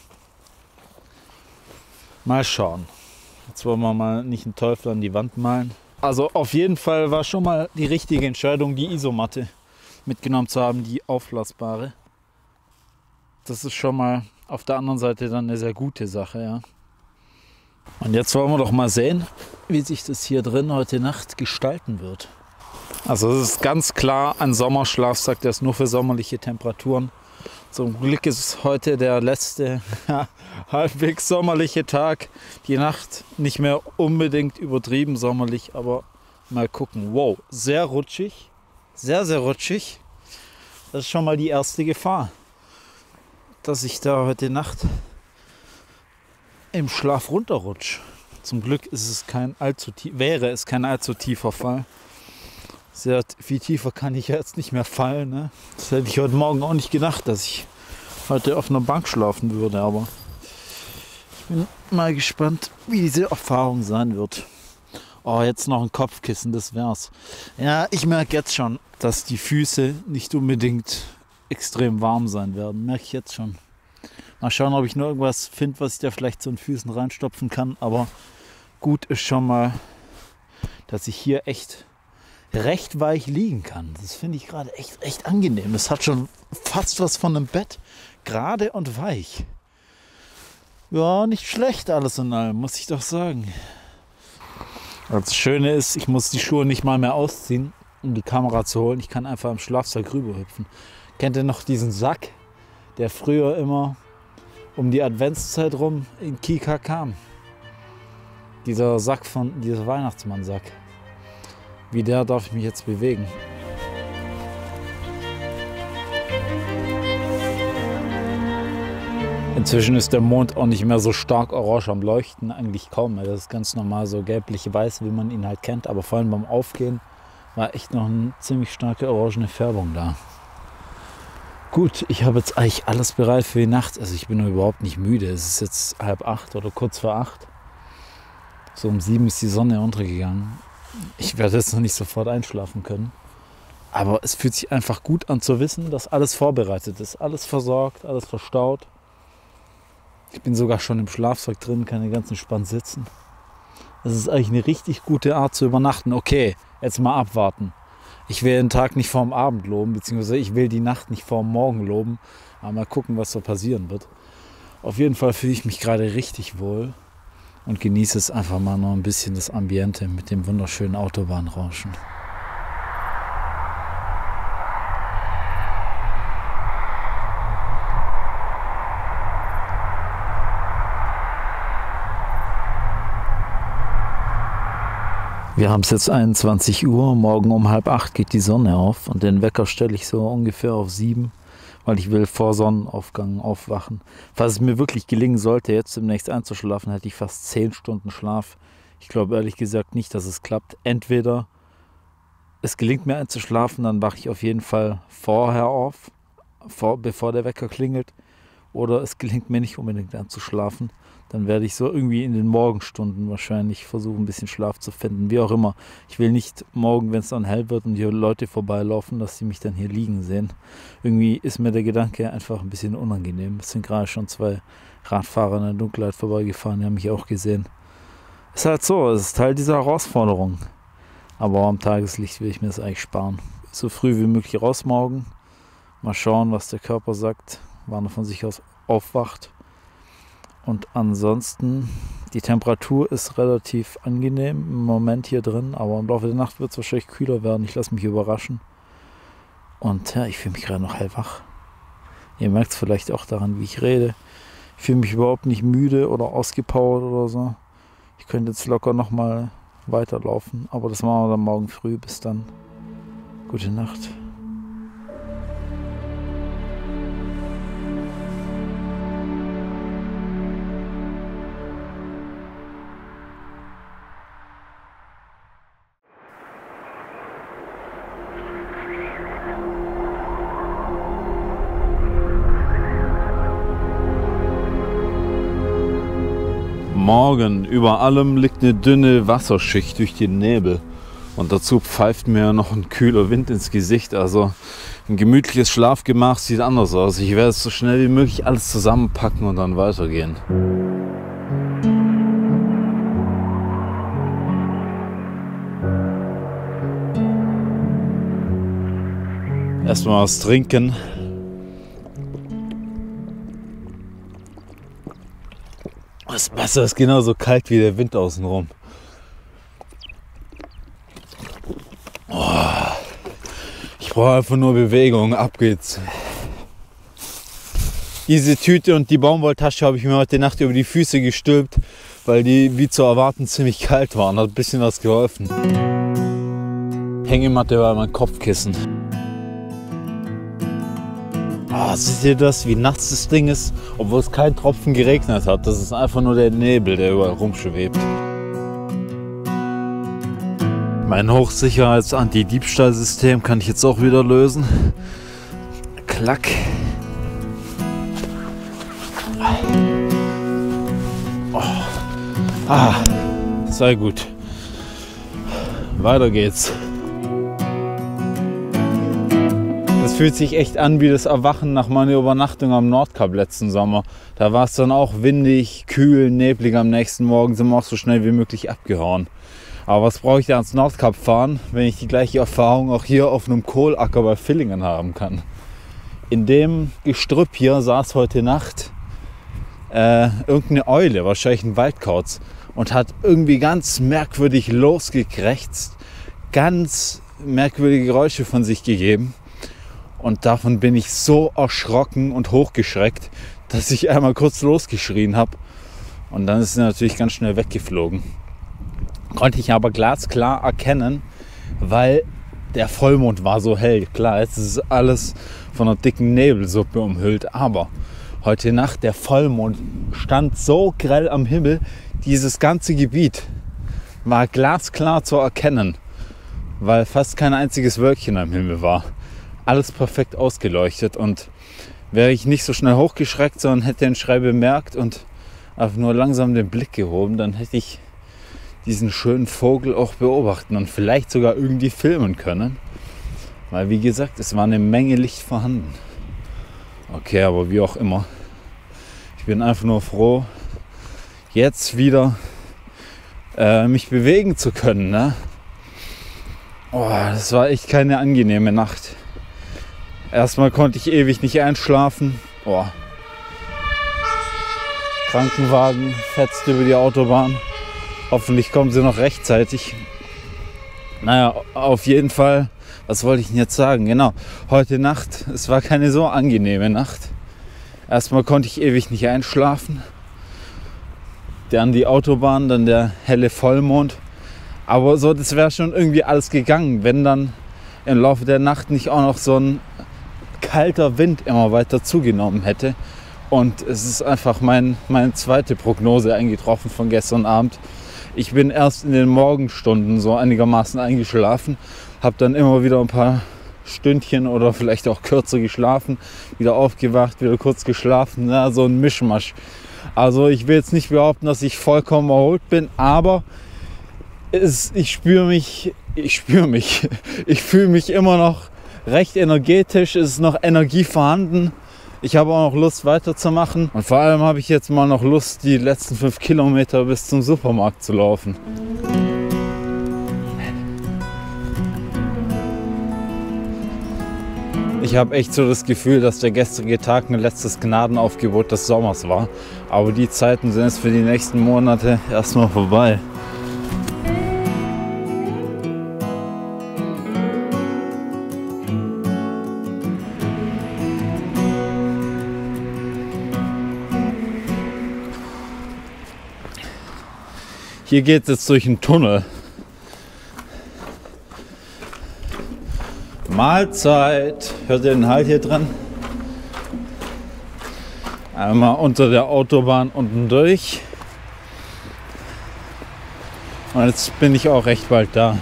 Mal schauen. Jetzt wollen wir mal nicht einen Teufel an die Wand malen. Also auf jeden Fall war schon mal die richtige Entscheidung, die Isomatte mitgenommen zu haben, die aufblasbare. Das ist schon mal auf der anderen Seite dann eine sehr gute Sache, ja. Und jetzt wollen wir doch mal sehen, wie sich das hier drin heute Nacht gestalten wird. Also es ist ganz klar ein Sommerschlafsack, der ist nur für sommerliche Temperaturen. Zum Glück ist heute der letzte ja, halbwegs sommerliche Tag. Die Nacht nicht mehr unbedingt übertrieben sommerlich, aber mal gucken. Wow, sehr rutschig, sehr, sehr rutschig. Das ist schon mal die erste Gefahr, dass ich da heute Nacht im Schlaf runterrutsche. Zum Glück ist es kein allzu tief, wäre es kein allzu tiefer Fall. Sehr viel tiefer kann ich ja jetzt nicht mehr fallen. Ne? Das hätte ich heute Morgen auch nicht gedacht, dass ich heute auf einer Bank schlafen würde. Aber ich bin mal gespannt, wie diese Erfahrung sein wird. Oh, jetzt noch ein Kopfkissen, das wär's. Ja, ich merke jetzt schon, dass die Füße nicht unbedingt extrem warm sein werden. Merke ich jetzt schon. Mal schauen, ob ich nur irgendwas finde, was ich da vielleicht zu den Füßen reinstopfen kann. Aber gut ist schon mal, dass ich hier echt recht weich liegen kann. Das finde ich gerade echt, echt angenehm. Es hat schon fast was von einem Bett. Gerade und weich. Ja, nicht schlecht alles in allem, muss ich doch sagen. Das Schöne ist, ich muss die Schuhe nicht mal mehr ausziehen, um die Kamera zu holen. Ich kann einfach im Schlafsack rüberhüpfen. Kennt ihr noch diesen Sack, der früher immer um die Adventszeit rum in Kika kam? Dieser Sack von, dieser Weihnachtsmann-Sack. Wie der darf ich mich jetzt bewegen. Inzwischen ist der Mond auch nicht mehr so stark orange am Leuchten, eigentlich kaum mehr. Das ist ganz normal so gelblich-weiß, wie man ihn halt kennt. Aber vor allem beim Aufgehen war echt noch eine ziemlich starke orangene Färbung da. Gut, ich habe jetzt eigentlich alles bereit für die Nacht. Also ich bin noch überhaupt nicht müde. Es ist jetzt halb acht oder kurz vor acht. So um sieben ist die Sonne untergegangen. Ich werde jetzt noch nicht sofort einschlafen können. Aber es fühlt sich einfach gut an zu wissen, dass alles vorbereitet ist. Alles versorgt, alles verstaut. Ich bin sogar schon im Schlafsack drin, kann ganz entspannt sitzen. Das ist eigentlich eine richtig gute Art zu übernachten. Okay, jetzt mal abwarten. Ich will den Tag nicht vorm Abend loben, beziehungsweise ich will die Nacht nicht vorm Morgen loben. Aber mal gucken, was so passieren wird. Auf jeden Fall fühle ich mich gerade richtig wohl und genieße es einfach mal noch ein bisschen das Ambiente mit dem wunderschönen Autobahnrauschen. Wir haben es jetzt einundzwanzig Uhr, morgen um halb acht geht die Sonne auf und den Wecker stelle ich so ungefähr auf sieben, weil ich will vor Sonnenaufgang aufwachen. Falls es mir wirklich gelingen sollte, jetzt demnächst einzuschlafen, hätte ich fast zehn Stunden Schlaf. Ich glaube ehrlich gesagt nicht, dass es klappt. Entweder es gelingt mir einzuschlafen, dann wache ich auf jeden Fall vorher auf, vor, bevor der Wecker klingelt, oder es gelingt mir nicht unbedingt einzuschlafen. Dann werde ich so irgendwie in den Morgenstunden wahrscheinlich versuchen, ein bisschen Schlaf zu finden. Wie auch immer. Ich will nicht morgen, wenn es dann hell wird und hier Leute vorbeilaufen, dass sie mich dann hier liegen sehen. Irgendwie ist mir der Gedanke einfach ein bisschen unangenehm. Es sind gerade schon zwei Radfahrer in der Dunkelheit vorbeigefahren, die haben mich auch gesehen. Ist halt so, es ist Teil dieser Herausforderung. Aber am Tageslicht will ich mir das eigentlich sparen. So früh wie möglich raus morgen. Mal schauen, was der Körper sagt, wann er von sich aus aufwacht. Und ansonsten, die Temperatur ist relativ angenehm im Moment hier drin, aber im Laufe der Nacht wird es wahrscheinlich kühler werden. Ich lasse mich überraschen. Und ja, ich fühle mich gerade noch hellwach. Ihr merkt es vielleicht auch daran, wie ich rede. Ich fühle mich überhaupt nicht müde oder ausgepowert oder so. Ich könnte jetzt locker nochmal weiterlaufen, aber das machen wir dann morgen früh. Bis dann. Gute Nacht. Morgen, über allem liegt eine dünne Wasserschicht durch den Nebel und dazu pfeift mir noch ein kühler Wind ins Gesicht. Also ein gemütliches Schlafgemach sieht anders aus. Ich werde es so schnell wie möglich alles zusammenpacken und dann weitergehen. Erstmal was trinken. Das Wasser ist genauso kalt wie der Wind außenrum. Oh, ich brauche einfach nur Bewegung. Ab geht's. Diese Tüte und die Baumwolltasche habe ich mir heute Nacht über die Füße gestülpt, weil die wie zu erwarten ziemlich kalt waren. Hat ein bisschen was geholfen. Hängematte war mein Kopfkissen. Oh, seht ihr das, wie nass das Ding ist, obwohl es kein Tropfen geregnet hat. Das ist einfach nur der Nebel, der überall rumschwebt. Mein Hochsicherheits-Anti-Diebstahl-System kann ich jetzt auch wieder lösen. Klack. Oh. Ah, sehr gut. Weiter geht's. Es fühlt sich echt an wie das Erwachen nach meiner Übernachtung am Nordkap letzten Sommer. Da war es dann auch windig, kühl, neblig am nächsten Morgen, sind wir auch so schnell wie möglich abgehauen. Aber was brauche ich da ans Nordkap fahren, wenn ich die gleiche Erfahrung auch hier auf einem Kohlacker bei Villingen haben kann? In dem Gestrüpp hier saß heute Nacht äh, irgendeine Eule, wahrscheinlich ein Waldkauz, und hat irgendwie ganz merkwürdig losgekrächzt, ganz merkwürdige Geräusche von sich gegeben. Und davon bin ich so erschrocken und hochgeschreckt, dass ich einmal kurz losgeschrien habe. Und dann ist sie natürlich ganz schnell weggeflogen. Konnte ich aber glasklar erkennen, weil der Vollmond war so hell. Klar, jetzt ist alles von einer dicken Nebelsuppe umhüllt. Aber heute Nacht, der Vollmond stand so grell am Himmel. Dieses ganze Gebiet war glasklar zu erkennen, weil fast kein einziges Wölkchen am Himmel war. Alles perfekt ausgeleuchtet, und wäre ich nicht so schnell hochgeschreckt, sondern hätte den Schrei bemerkt und einfach nur langsam den Blick gehoben, dann hätte ich diesen schönen Vogel auch beobachten und vielleicht sogar irgendwie filmen können. Weil, wie gesagt, es war eine Menge Licht vorhanden. Okay, aber wie auch immer. Ich bin einfach nur froh, jetzt wieder äh, mich bewegen zu können. Ne? Oh, das war echt keine angenehme Nacht. Erstmal konnte ich ewig nicht einschlafen. Oh. Krankenwagen fetzt über die Autobahn. Hoffentlich kommen sie noch rechtzeitig. Naja, auf jeden Fall, was wollte ich denn jetzt sagen? Genau, heute Nacht, es war keine so angenehme Nacht. Erstmal konnte ich ewig nicht einschlafen. Dann die Autobahn, dann der helle Vollmond. Aber so, das wäre schon irgendwie alles gegangen, wenn dann im Laufe der Nacht nicht auch noch so ein kalter Wind immer weiter zugenommen hätte. Und es ist einfach mein, meine zweite Prognose eingetroffen von gestern Abend. Ich bin erst in den Morgenstunden so einigermaßen eingeschlafen, habe dann immer wieder ein paar Stündchen oder vielleicht auch kürzer geschlafen, wieder aufgewacht, wieder kurz geschlafen, ja, so ein Mischmasch. Also ich will jetzt nicht behaupten, dass ich vollkommen erholt bin, aber es, ich spüre mich, ich spüre mich, ich fühle mich immer noch recht energetisch, es ist noch Energie vorhanden. Ich habe auch noch Lust weiterzumachen, und vor allem habe ich jetzt mal noch Lust, die letzten fünf Kilometer bis zum Supermarkt zu laufen. Ich habe echt so das Gefühl, dass der gestrige Tag ein letztes Gnadenaufgebot des Sommers war. Aber die Zeiten sind jetzt für die nächsten Monate erstmal vorbei. Hier geht es jetzt durch einen Tunnel. Mahlzeit. Hört ihr den Halt hier drin? Einmal unter der Autobahn unten durch. Und jetzt bin ich auch recht bald da.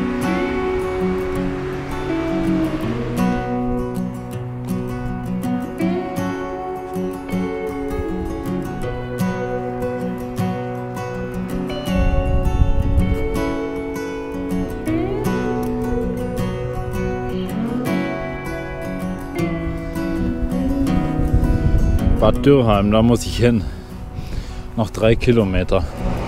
Bad Dürrheim, da muss ich hin. Noch drei Kilometer.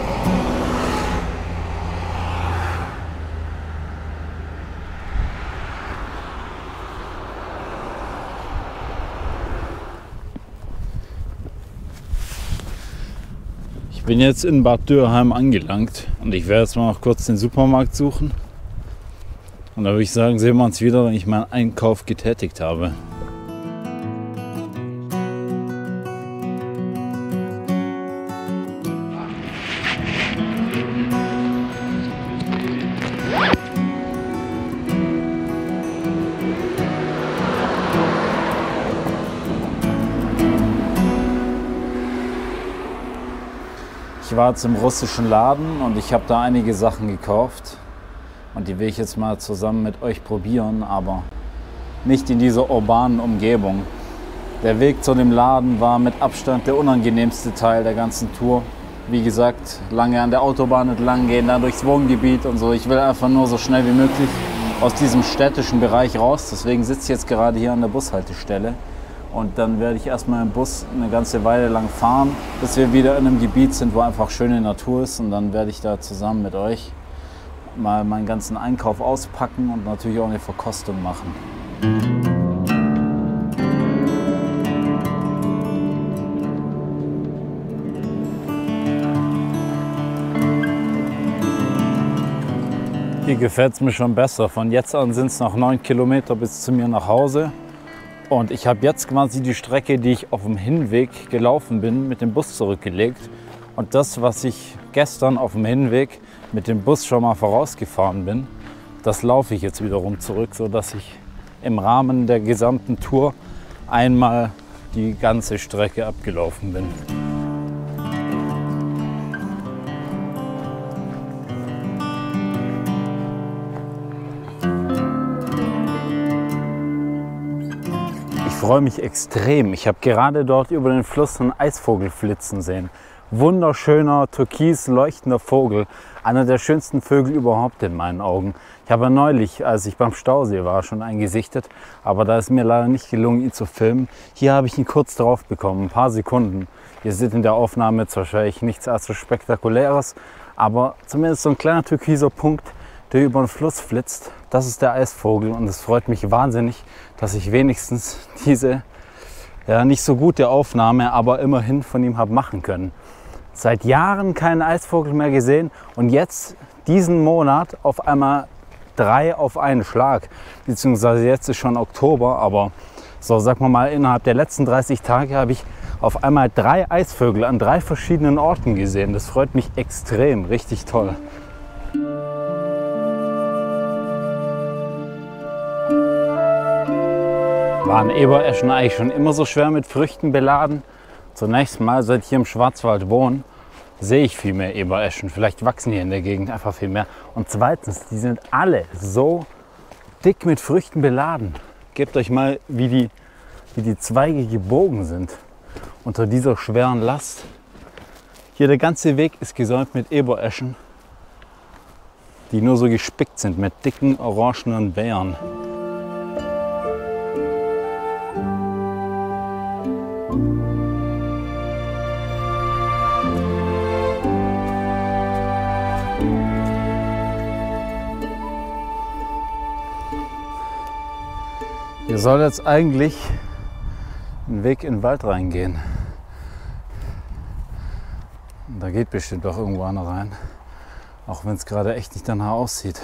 Ich bin jetzt in Bad Dürrheim angelangt und ich werde jetzt mal noch kurz den Supermarkt suchen. Und da würde ich sagen, sehen wir uns wieder, wenn ich meinen Einkauf getätigt habe. Ich war jetzt im russischen Laden und ich habe da einige Sachen gekauft und die will ich jetzt mal zusammen mit euch probieren, aber nicht in dieser urbanen Umgebung. Der Weg zu dem Laden war mit Abstand der unangenehmste Teil der ganzen Tour. wie gesagt, lange an der Autobahn entlang gehen, dann durchs Wohngebiet und so. Ich will einfach nur so schnell wie möglich aus diesem städtischen Bereich raus. Deswegen sitze ich jetzt gerade hier an der Bushaltestelle. Und dann werde ich erstmal im Bus eine ganze Weile lang fahren, bis wir wieder in einem Gebiet sind, wo einfach schöne Natur ist. Und dann werde ich da zusammen mit euch mal meinen ganzen Einkauf auspacken und natürlich auch eine Verkostung machen. Hier gefällt es mir schon besser. Von jetzt an sind es noch neun Kilometer bis zu mir nach Hause. Und ich habe jetzt quasi die Strecke, die ich auf dem Hinweg gelaufen bin, mit dem Bus zurückgelegt. Und das, was ich gestern auf dem Hinweg mit dem Bus schon mal vorausgefahren bin, das laufe ich jetzt wiederum zurück, sodass ich im Rahmen der gesamten Tour einmal die ganze Strecke abgelaufen bin. Ich freue mich extrem. Ich habe gerade dort über den Fluss einen Eisvogel flitzen sehen. Wunderschöner, türkis leuchtender Vogel. Einer der schönsten Vögel überhaupt in meinen Augen. Ich habe neulich, als ich beim Stausee war, schon einen gesichtet. Aber da ist mir leider nicht gelungen, ihn zu filmen. Hier habe ich ihn kurz drauf bekommen, ein paar Sekunden. Ihr seht in der Aufnahme jetzt wahrscheinlich nichts allzu Spektakuläres. Aber zumindest so ein kleiner türkiser Punkt, der über den Fluss flitzt. Das ist der Eisvogel und es freut mich wahnsinnig, dass ich wenigstens diese ja, nicht so gute Aufnahme, aber immerhin von ihm habe machen können. Seit Jahren keinen Eisvogel mehr gesehen und jetzt diesen Monat auf einmal drei auf einen Schlag. Beziehungsweise jetzt ist schon Oktober, aber so sagen wir mal innerhalb der letzten dreißig Tage habe ich auf einmal drei Eisvögel an drei verschiedenen Orten gesehen. Das freut mich extrem, richtig toll. Waren Ebereschen eigentlich schon immer so schwer mit Früchten beladen? Zunächst mal, seit ich hier im Schwarzwald wohne, sehe ich viel mehr Ebereschen. Vielleicht wachsen hier in der Gegend einfach viel mehr. Und zweitens, die sind alle so dick mit Früchten beladen. Gebt euch mal, wie die, wie die Zweige gebogen sind unter dieser schweren Last. Hier der ganze Weg ist gesäumt mit Ebereschen, die nur so gespickt sind mit dicken orangenen Beeren. Hier soll jetzt eigentlich ein Weg in den Wald reingehen. Und da geht bestimmt auch irgendwo einer rein, auch wenn es gerade echt nicht danach aussieht.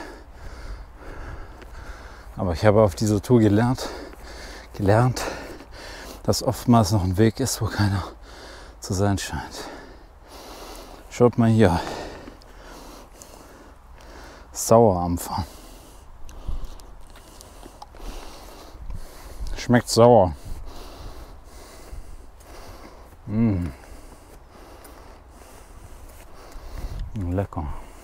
Aber ich habe auf dieser Tour gelernt, gelernt, dass oftmals noch ein Weg ist, wo keiner zu sein scheint. Schaut mal hier. Sauerampfer. Schmeckt sauer. Mmh. Lecker.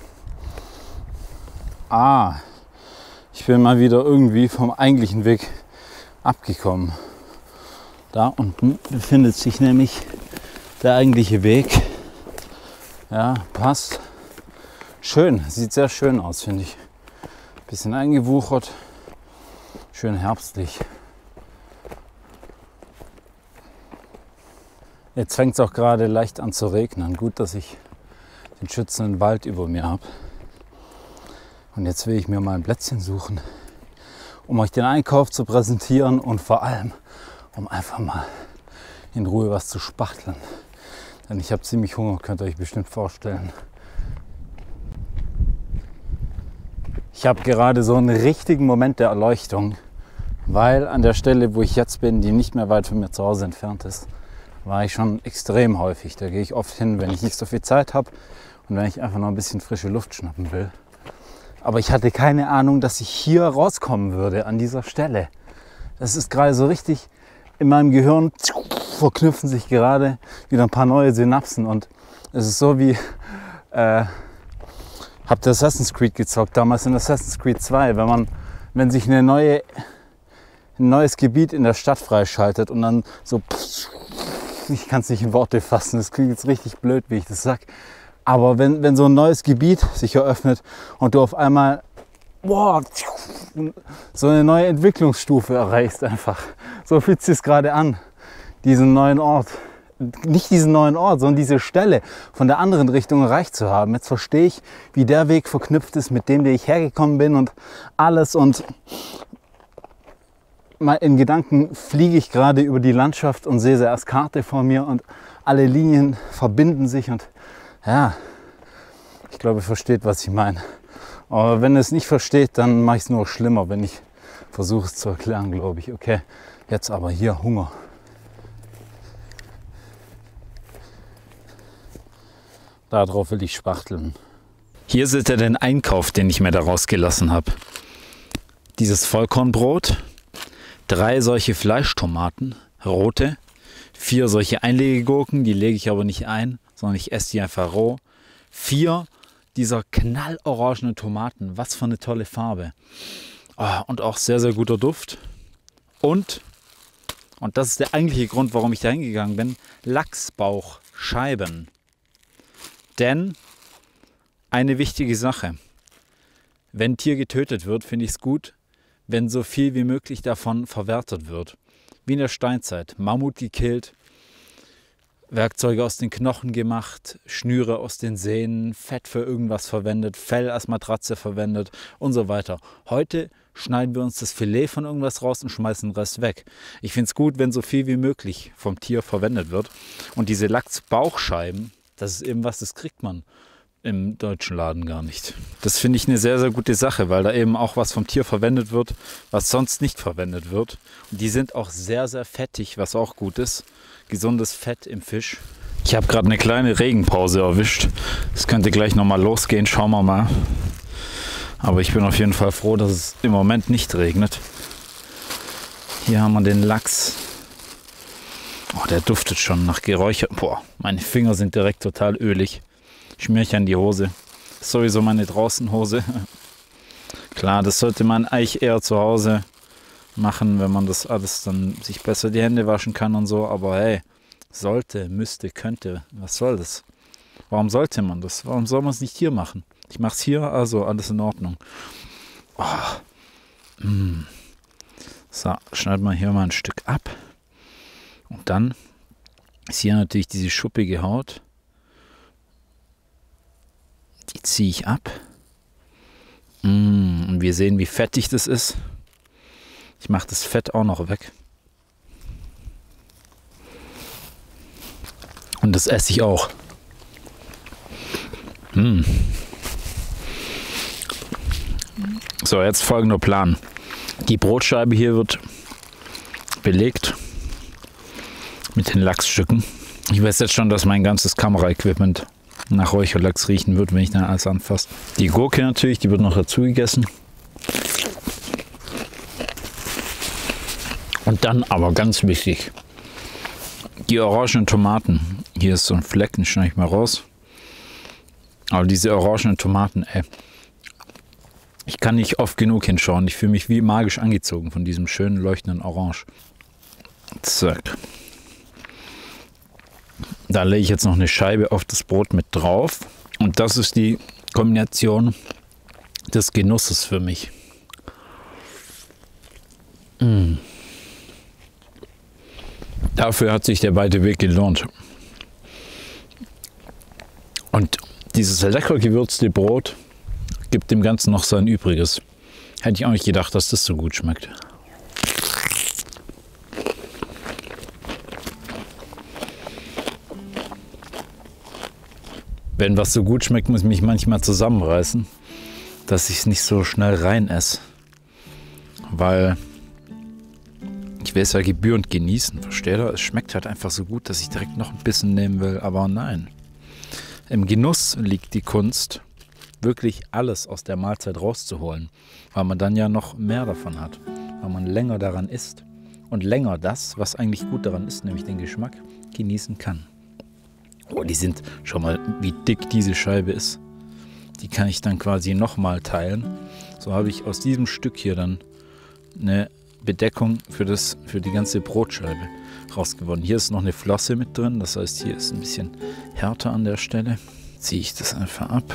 Ah, ich bin mal wieder irgendwie vom eigentlichen Weg abgekommen. Da unten befindet sich nämlich der eigentliche Weg. Ja, passt. Schön, sieht sehr schön aus, finde ich. Bisschen eingewuchert, schön herbstlich. Jetzt fängt es auch gerade leicht an zu regnen. Gut, dass ich den schützenden Wald über mir habe. Und jetzt will ich mir mal ein Plätzchen suchen, um euch den Einkauf zu präsentieren und vor allem, um einfach mal in Ruhe was zu spachteln. Denn ich habe ziemlich Hunger, könnt ihr euch bestimmt vorstellen. Ich habe gerade so einen richtigen Moment der Erleuchtung, weil an der Stelle, wo ich jetzt bin, die nicht mehr weit von mir zu Hause entfernt ist, war ich schon extrem häufig. Da gehe ich oft hin, wenn ich nicht so viel Zeit habe und wenn ich einfach noch ein bisschen frische Luft schnappen will. Aber ich hatte keine Ahnung, dass ich hier rauskommen würde, an dieser Stelle. Das ist gerade so richtig in meinem Gehirn, verknüpfen sich gerade wieder ein paar neue Synapsen. Und es ist so wie, äh, habt ihr Assassin's Creed gezockt, damals in Assassin's Creed zwei, wenn man, wenn sich eine neue, ein neues Gebiet in der Stadt freischaltet und dann so ich kann es nicht in Worte fassen, das klingt jetzt richtig blöd, wie ich das sage. Aber wenn, wenn so ein neues Gebiet sich eröffnet und du auf einmal boah, so eine neue Entwicklungsstufe erreichst einfach. So fühlt es sich gerade an, diesen neuen Ort. Nicht diesen neuen Ort, sondern diese Stelle von der anderen Richtung erreicht zu haben. Jetzt verstehe ich, wie der Weg verknüpft ist mit dem, der ich hergekommen bin und alles. Und in Gedanken fliege ich gerade über die Landschaft und sehe sie als Karte vor mir und alle Linien verbinden sich und ja, ich glaube, ihr versteht, was ich meine. Aber wenn ihr es nicht versteht, dann mache ich es nur schlimmer, wenn ich versuche es zu erklären, glaube ich. Okay, jetzt aber hier Hunger. Darauf will ich spachteln. Hier seht ihr den Einkauf, den ich mir da rausgelassen habe. Dieses Vollkornbrot, drei solche Fleischtomaten, rote, vier solche Einlegegurken, die lege ich aber nicht ein, sondern ich esse die einfach roh. Vier dieser knallorangenen Tomaten, was für eine tolle Farbe. Oh, und auch sehr, sehr guter Duft. Und, und das ist der eigentliche Grund, warum ich da hingegangen bin, Lachsbauchscheiben. Denn eine wichtige Sache, wenn ein Tier getötet wird, finde ich es gut, wenn so viel wie möglich davon verwertet wird. Wie in der Steinzeit, Mammut gekillt, Werkzeuge aus den Knochen gemacht, Schnüre aus den Sehnen, Fett für irgendwas verwendet, Fell als Matratze verwendet und so weiter. Heute schneiden wir uns das Filet von irgendwas raus und schmeißen den Rest weg. Ich finde es gut, wenn so viel wie möglich vom Tier verwendet wird. Und diese Lachsbauchscheiben, das ist eben was, das kriegt man im deutschen Laden gar nicht. Das finde ich eine sehr, sehr gute Sache, weil da eben auch was vom Tier verwendet wird, was sonst nicht verwendet wird. Und die sind auch sehr, sehr fettig, was auch gut ist. Gesundes Fett im Fisch. Ich habe gerade eine kleine Regenpause erwischt. Es könnte gleich nochmal losgehen, schauen wir mal. Aber ich bin auf jeden Fall froh, dass es im Moment nicht regnet. Hier haben wir den Lachs. Oh, der duftet schon nach geräuchert. Boah, meine Finger sind direkt total ölig. Schmierchen an die Hose. Das ist sowieso meine Draußenhose. Klar, das sollte man eigentlich eher zu Hause machen, wenn man das alles dann sich besser die Hände waschen kann und so. Aber hey, sollte, müsste, könnte. Was soll das? Warum sollte man das? Warum soll man es nicht hier machen? Ich mache es hier, also alles in Ordnung. Oh. Mm. So, schneiden wir hier mal ein Stück ab. Und dann ist hier natürlich diese schuppige Haut. Die ziehe ich ab. Mm, und wir sehen, wie fettig das ist. Ich mache das Fett auch noch weg. Und das esse ich auch. Mm. So, jetzt folgender Plan. Die Brotscheibe hier wird belegt mit den Lachsstücken. Ich weiß jetzt schon, dass mein ganzes Kameraequipment nach Räucherlachs riechen wird, wenn ich dann alles anfasse. Die Gurke natürlich, die wird noch dazu gegessen. Und dann aber ganz wichtig, die orangenen Tomaten. Hier ist so ein Fleck, den schneide ich mal raus. Aber diese orangenen Tomaten, ey, ich kann nicht oft genug hinschauen. Ich fühle mich wie magisch angezogen von diesem schönen leuchtenden Orange. Zack. Da lege ich jetzt noch eine Scheibe auf das Brot mit drauf. Und das ist die Kombination des Genusses für mich. Mm. Dafür hat sich der weite Weg gelohnt. Und dieses lecker gewürzte Brot gibt dem Ganzen noch sein Übriges. Hätte ich auch nicht gedacht, dass das so gut schmeckt. Wenn was so gut schmeckt, muss ich mich manchmal zusammenreißen, dass ich es nicht so schnell rein esse. Weil ich will es ja gebührend genießen, versteht ihr? Es schmeckt halt einfach so gut, dass ich direkt noch ein bisschen nehmen will, aber nein. Im Genuss liegt die Kunst, wirklich alles aus der Mahlzeit rauszuholen, weil man dann ja noch mehr davon hat, weil man länger daran isst und länger das, was eigentlich gut daran ist, nämlich den Geschmack, genießen kann. Oh, die sind, schau mal, wie dick diese Scheibe ist. Die kann ich dann quasi nochmal teilen. So habe ich aus diesem Stück hier dann eine Bedeckung für, das, für die ganze Brotscheibe rausgewonnen. Hier ist noch eine Flosse mit drin, das heißt, hier ist ein bisschen härter an der Stelle. Ziehe ich das einfach ab.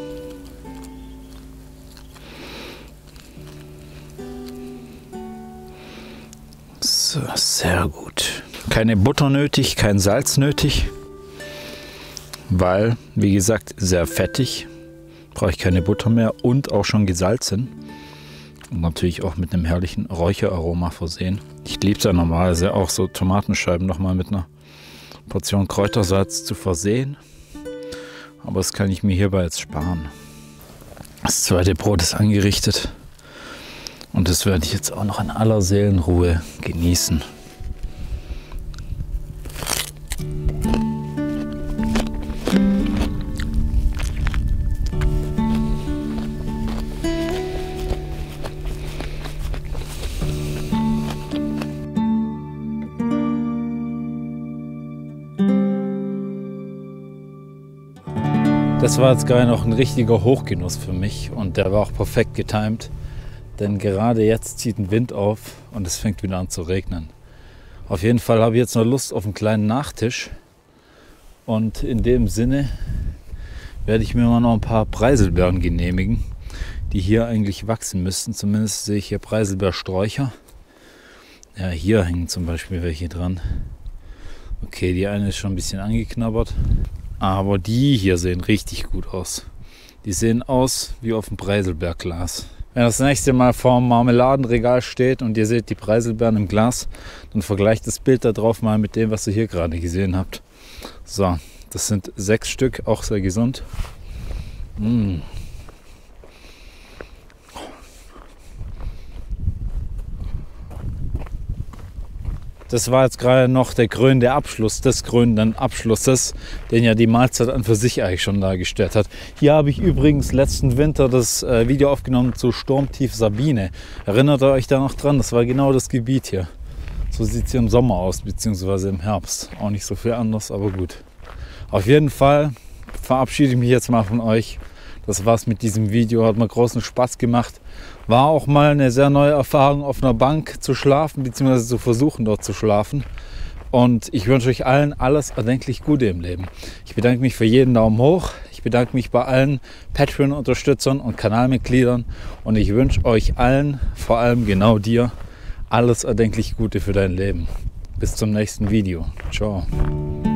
So, sehr gut. Keine Butter nötig, kein Salz nötig, weil, wie gesagt, sehr fettig. Brauche ich keine Butter mehr und auch schon gesalzen. Und natürlich auch mit einem herrlichen Räucheraroma versehen. Ich liebe es ja normalerweise auch so Tomatenscheiben nochmal mit einer Portion Kräutersalz zu versehen. Aber das kann ich mir hierbei jetzt sparen. Das zweite Brot ist angerichtet. Und das werde ich jetzt auch noch in aller Seelenruhe genießen. Das war jetzt gerade noch ein richtiger Hochgenuss für mich und der war auch perfekt getimt, denn gerade jetzt zieht ein Wind auf und es fängt wieder an zu regnen. Auf jeden Fall habe ich jetzt noch Lust auf einen kleinen Nachtisch und in dem Sinne werde ich mir mal noch ein paar Preiselbeeren genehmigen, die hier eigentlich wachsen müssten. Zumindest sehe ich hier Preiselbeersträucher. Ja, hier hängen zum Beispiel welche dran. Okay, die eine ist schon ein bisschen angeknabbert. Aber die hier sehen richtig gut aus. Die sehen aus wie auf dem Preiselbeerglas. Wenn das nächste Mal vor dem Marmeladenregal steht und ihr seht die Preiselbeeren im Glas, dann vergleicht das Bild da drauf mal mit dem, was ihr hier gerade gesehen habt. So, das sind sechs Stück, auch sehr gesund. Mmh. Das war jetzt gerade noch der krönende Abschluss des krönenden Abschlusses, den ja die Mahlzeit an für sich eigentlich schon dargestellt hat. Hier habe ich übrigens letzten Winter das äh, Video aufgenommen zu Sturmtief Sabine. Erinnert ihr euch da noch dran? Das war genau das Gebiet hier. So sieht es hier im Sommer aus, beziehungsweise im Herbst. Auch nicht so viel anders, aber gut. Auf jeden Fall verabschiede ich mich jetzt mal von euch. Das war's mit diesem Video, hat mir großen Spaß gemacht. War auch mal eine sehr neue Erfahrung, auf einer Bank zu schlafen, beziehungsweise zu versuchen, dort zu schlafen. Und ich wünsche euch allen alles erdenklich Gute im Leben. Ich bedanke mich für jeden Daumen hoch. Ich bedanke mich bei allen Patreon-Unterstützern und Kanalmitgliedern. Und ich wünsche euch allen, vor allem genau dir, alles erdenklich Gute für dein Leben. Bis zum nächsten Video. Ciao.